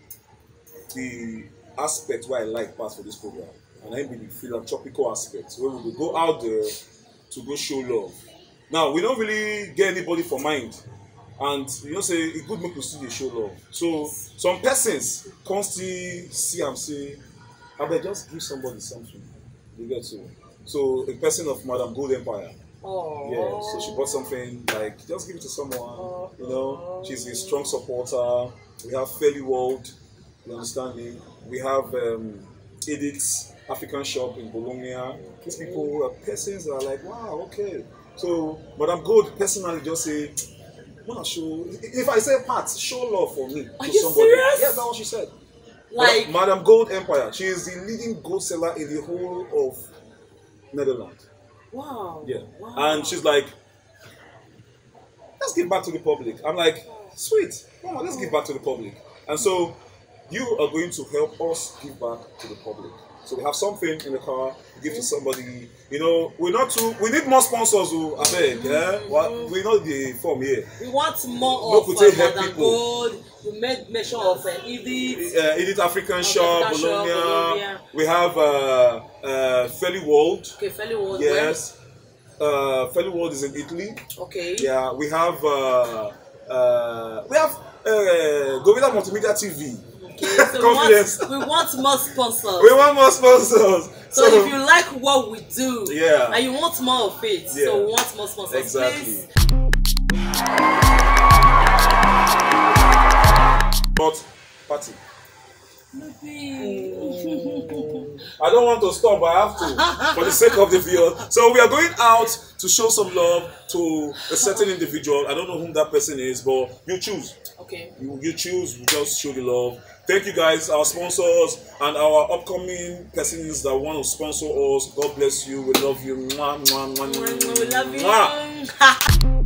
S1: the aspect where I like part for this program, and I mean the philanthropical aspect where we will go out there to go show love. Now we don't really get anybody for mind. And you know, say it good make you see the show love. So some persons constantly see and say, I better just give somebody something. You get to. So a person of Madam Gold Empire.
S2: Oh.
S1: Yeah, so she bought something like just give it to someone. You know, she's a strong supporter. We have Fairly World, you understand me? We have um Edith's African shop in Bologna. These people are persons that are like, wow, okay. So Madam Gold personally just say, wanna show, if I say Pat, show love for me
S2: Are
S1: to
S2: you
S1: somebody.
S2: serious?
S1: Yeah, that's what she said.
S2: Like,
S1: Madam, Madam Gold Empire. She is the leading gold seller in the whole of Netherlands.
S2: wow.
S1: Yeah.
S2: Wow.
S1: And she's like, let's give back to the public. I'm like, sweet. Come on, let's give back to the public. And so you are going to help us give back to the public. So we have something in the car, give to somebody. You know, we're not too. We need more sponsors. Who I beg, yeah. Well, we know the form here.
S2: We want more
S1: No,
S2: of
S1: we
S2: uh,
S1: take help
S2: Madam
S1: people.
S2: Gold. We made mention of uh, Edith.
S1: Uh, Edith African Shop,
S2: African Shop,
S1: Bologna.
S2: Bologna.
S1: We have uh, uh, Fairly World.
S2: Okay, Fairly World.
S1: Yes. Uh, Fairly World is in Italy.
S2: Okay.
S1: Yeah. We have. Uh, uh, we have uh, Gorilla Multimedia T V.
S2: Okay, so we want, we want more sponsors.
S1: We want more sponsors.
S2: So, so if you like what we do,
S1: yeah,
S2: and you want more of it,
S1: yeah,
S2: so we want more sponsors.
S1: Exactly.
S2: Please.
S1: But, Patty, I don't want to stop, but I have to, for the sake of the viewers. So we are going out to show some love to a certain individual. I don't know whom that person is, but you choose.
S2: Okay.
S1: You, you choose, you just show the love. Thank you guys, our sponsors and our upcoming persons that want to sponsor us. God bless you. We love you. Mwah, mwah, mwah, mwah.
S2: We love you.
S1: Mwah.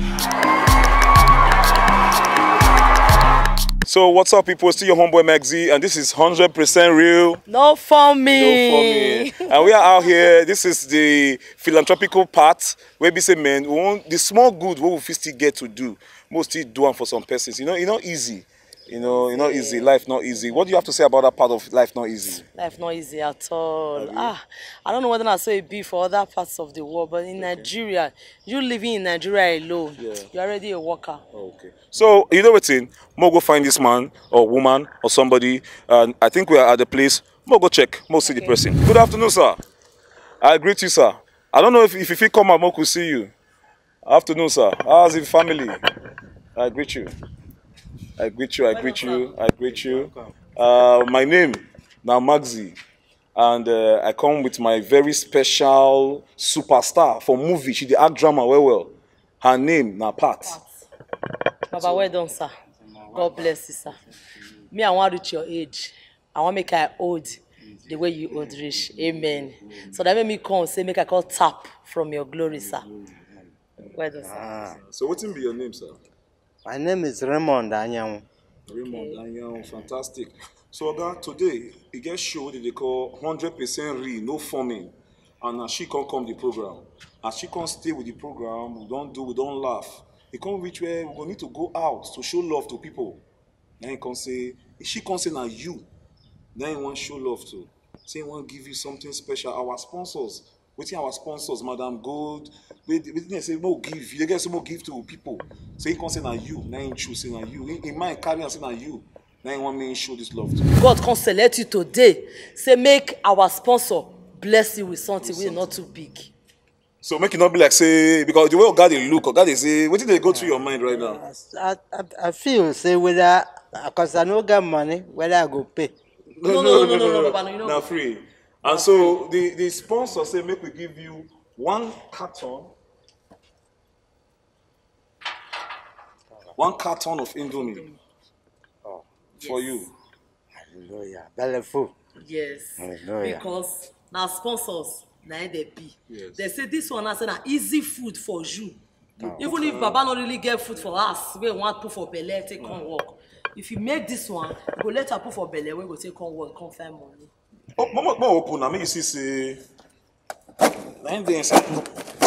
S1: So what's up, people? It's still your homeboy Maxi, and this is one hundred percent real.
S2: No for me.
S1: No for me. And we are out here. This is the philanthropical part where we say, man, we want the small good what we fit still get to do. Most still do them for some persons. You know, it's not easy. You know, it's not easy. Life not easy. What do you have to say about that part of life not easy?
S2: Life not easy at all. Ah, I don't know whether I say it be for other parts of the world, but in okay. Nigeria, you living in Nigeria alone, yeah. You're already a worker.
S1: Oh, okay. So you know what thing? Mo go find this man or woman or somebody, and I think we are at the place. Mo go check. Mo see okay. the person. Good afternoon, sir. I greet you, sir. I don't know if if you come out, Mo could see you. Afternoon, sir. How's the family? I greet you. I greet you, I greet you, I greet you. Uh, my name now Maxi, and uh, I come with my very special superstar for movie. She dey act drama well well. Her name now Pat.
S2: Baba, so, well done, sir. God bless you, sir. Me, I want to reach your age. I want to make I old the way you old rich. Amen. So that made me come say make I call tap from your glory, sir. Well done, sir.
S1: Ah. So what will be your name, sir?
S6: My name is Raymond Anyang.
S1: Raymond Anyang, fantastic. So, Oga, today, it gets show that they call one hundred percent real, no forming. And as she can't come the program, as she can't stay with the program, we don't do, we don't laugh. It can't reach where we're going to need to go out to show love to people. Then he can say, if she can't say now you, then he want to show love to. Say he want to give you something special. Our sponsors, Waiting our sponsors, Madam Gold. Waiting they say more give. They get some more give to people. So he can say na you. Now he choose say na you. In, in mind carry and say na you. Now he want me to show this love to you.
S2: God can select you today. Say make our sponsor bless you with something, with something. Not too big.
S1: So make it not be like say because the way God they look, or God they say, what did they go through your mind right now?
S6: I, I, I feel say whether because I no get money, whether I go pay.
S2: No, no, no, no, no, no, no, no, no, you know.
S1: Now free. And so the, the sponsor say make we give you one carton, one carton of Indomie
S6: Oh,
S1: for you.
S6: hallelujah. Belly full.
S2: Yes.
S6: Hallelujah.
S2: Because now sponsors, now they be.
S1: Yes.
S2: They say this one has an easy food for you. Oh. Even if Baba not really get food for us, we want put for belly, take on work. If you make this one, go let her put for belly, we go take on work, come find money.
S1: Oh, mama, mama open now. Make you see say. Nine days. Papa,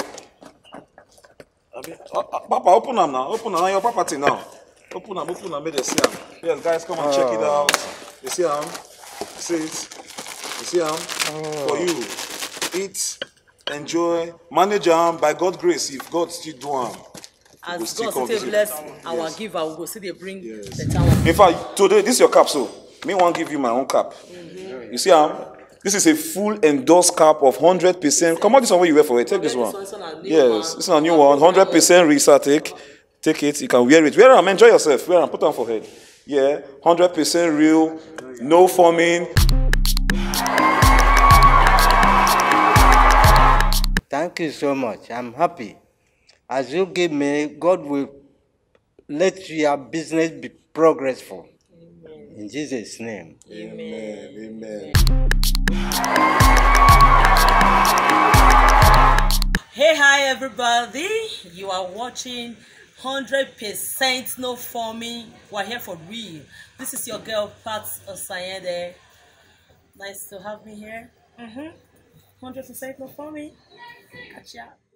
S1: open them now. Open them now. Your property now. Open them. Open them. Make them see them. Yes, guys, come and check it out. You see them? See it? You see them? For you. Eat, enjoy, manage them by God's grace. If God still do them.
S2: As God still bless our yes. giver, we go see they bring
S1: yes.
S2: the town.
S1: In fact, today this is your cap, so me want give you my own cap. Mm-hmm. You see, um, this is a full endorsed cap of hundred percent. Come on, this one where you wear for it. Take this one. This one yes, one. This is a new one. Hundred percent Risa. Take, take it. You can wear it. Wear them. Enjoy yourself. Wear them. Put on for head. Yeah, hundred percent real. No foaming.
S6: Thank you so much. I'm happy. As you give me, God will let your business be progressful. Amen. In Jesus' name.
S1: Amen. Amen.
S2: Hey, hi, everybody. You are watching one hundred percent No Foaming. We're here for real. This is your girl, Pat Osayende. Nice to have me here. Mm-hmm. one hundred percent No Foaming. Catch ya.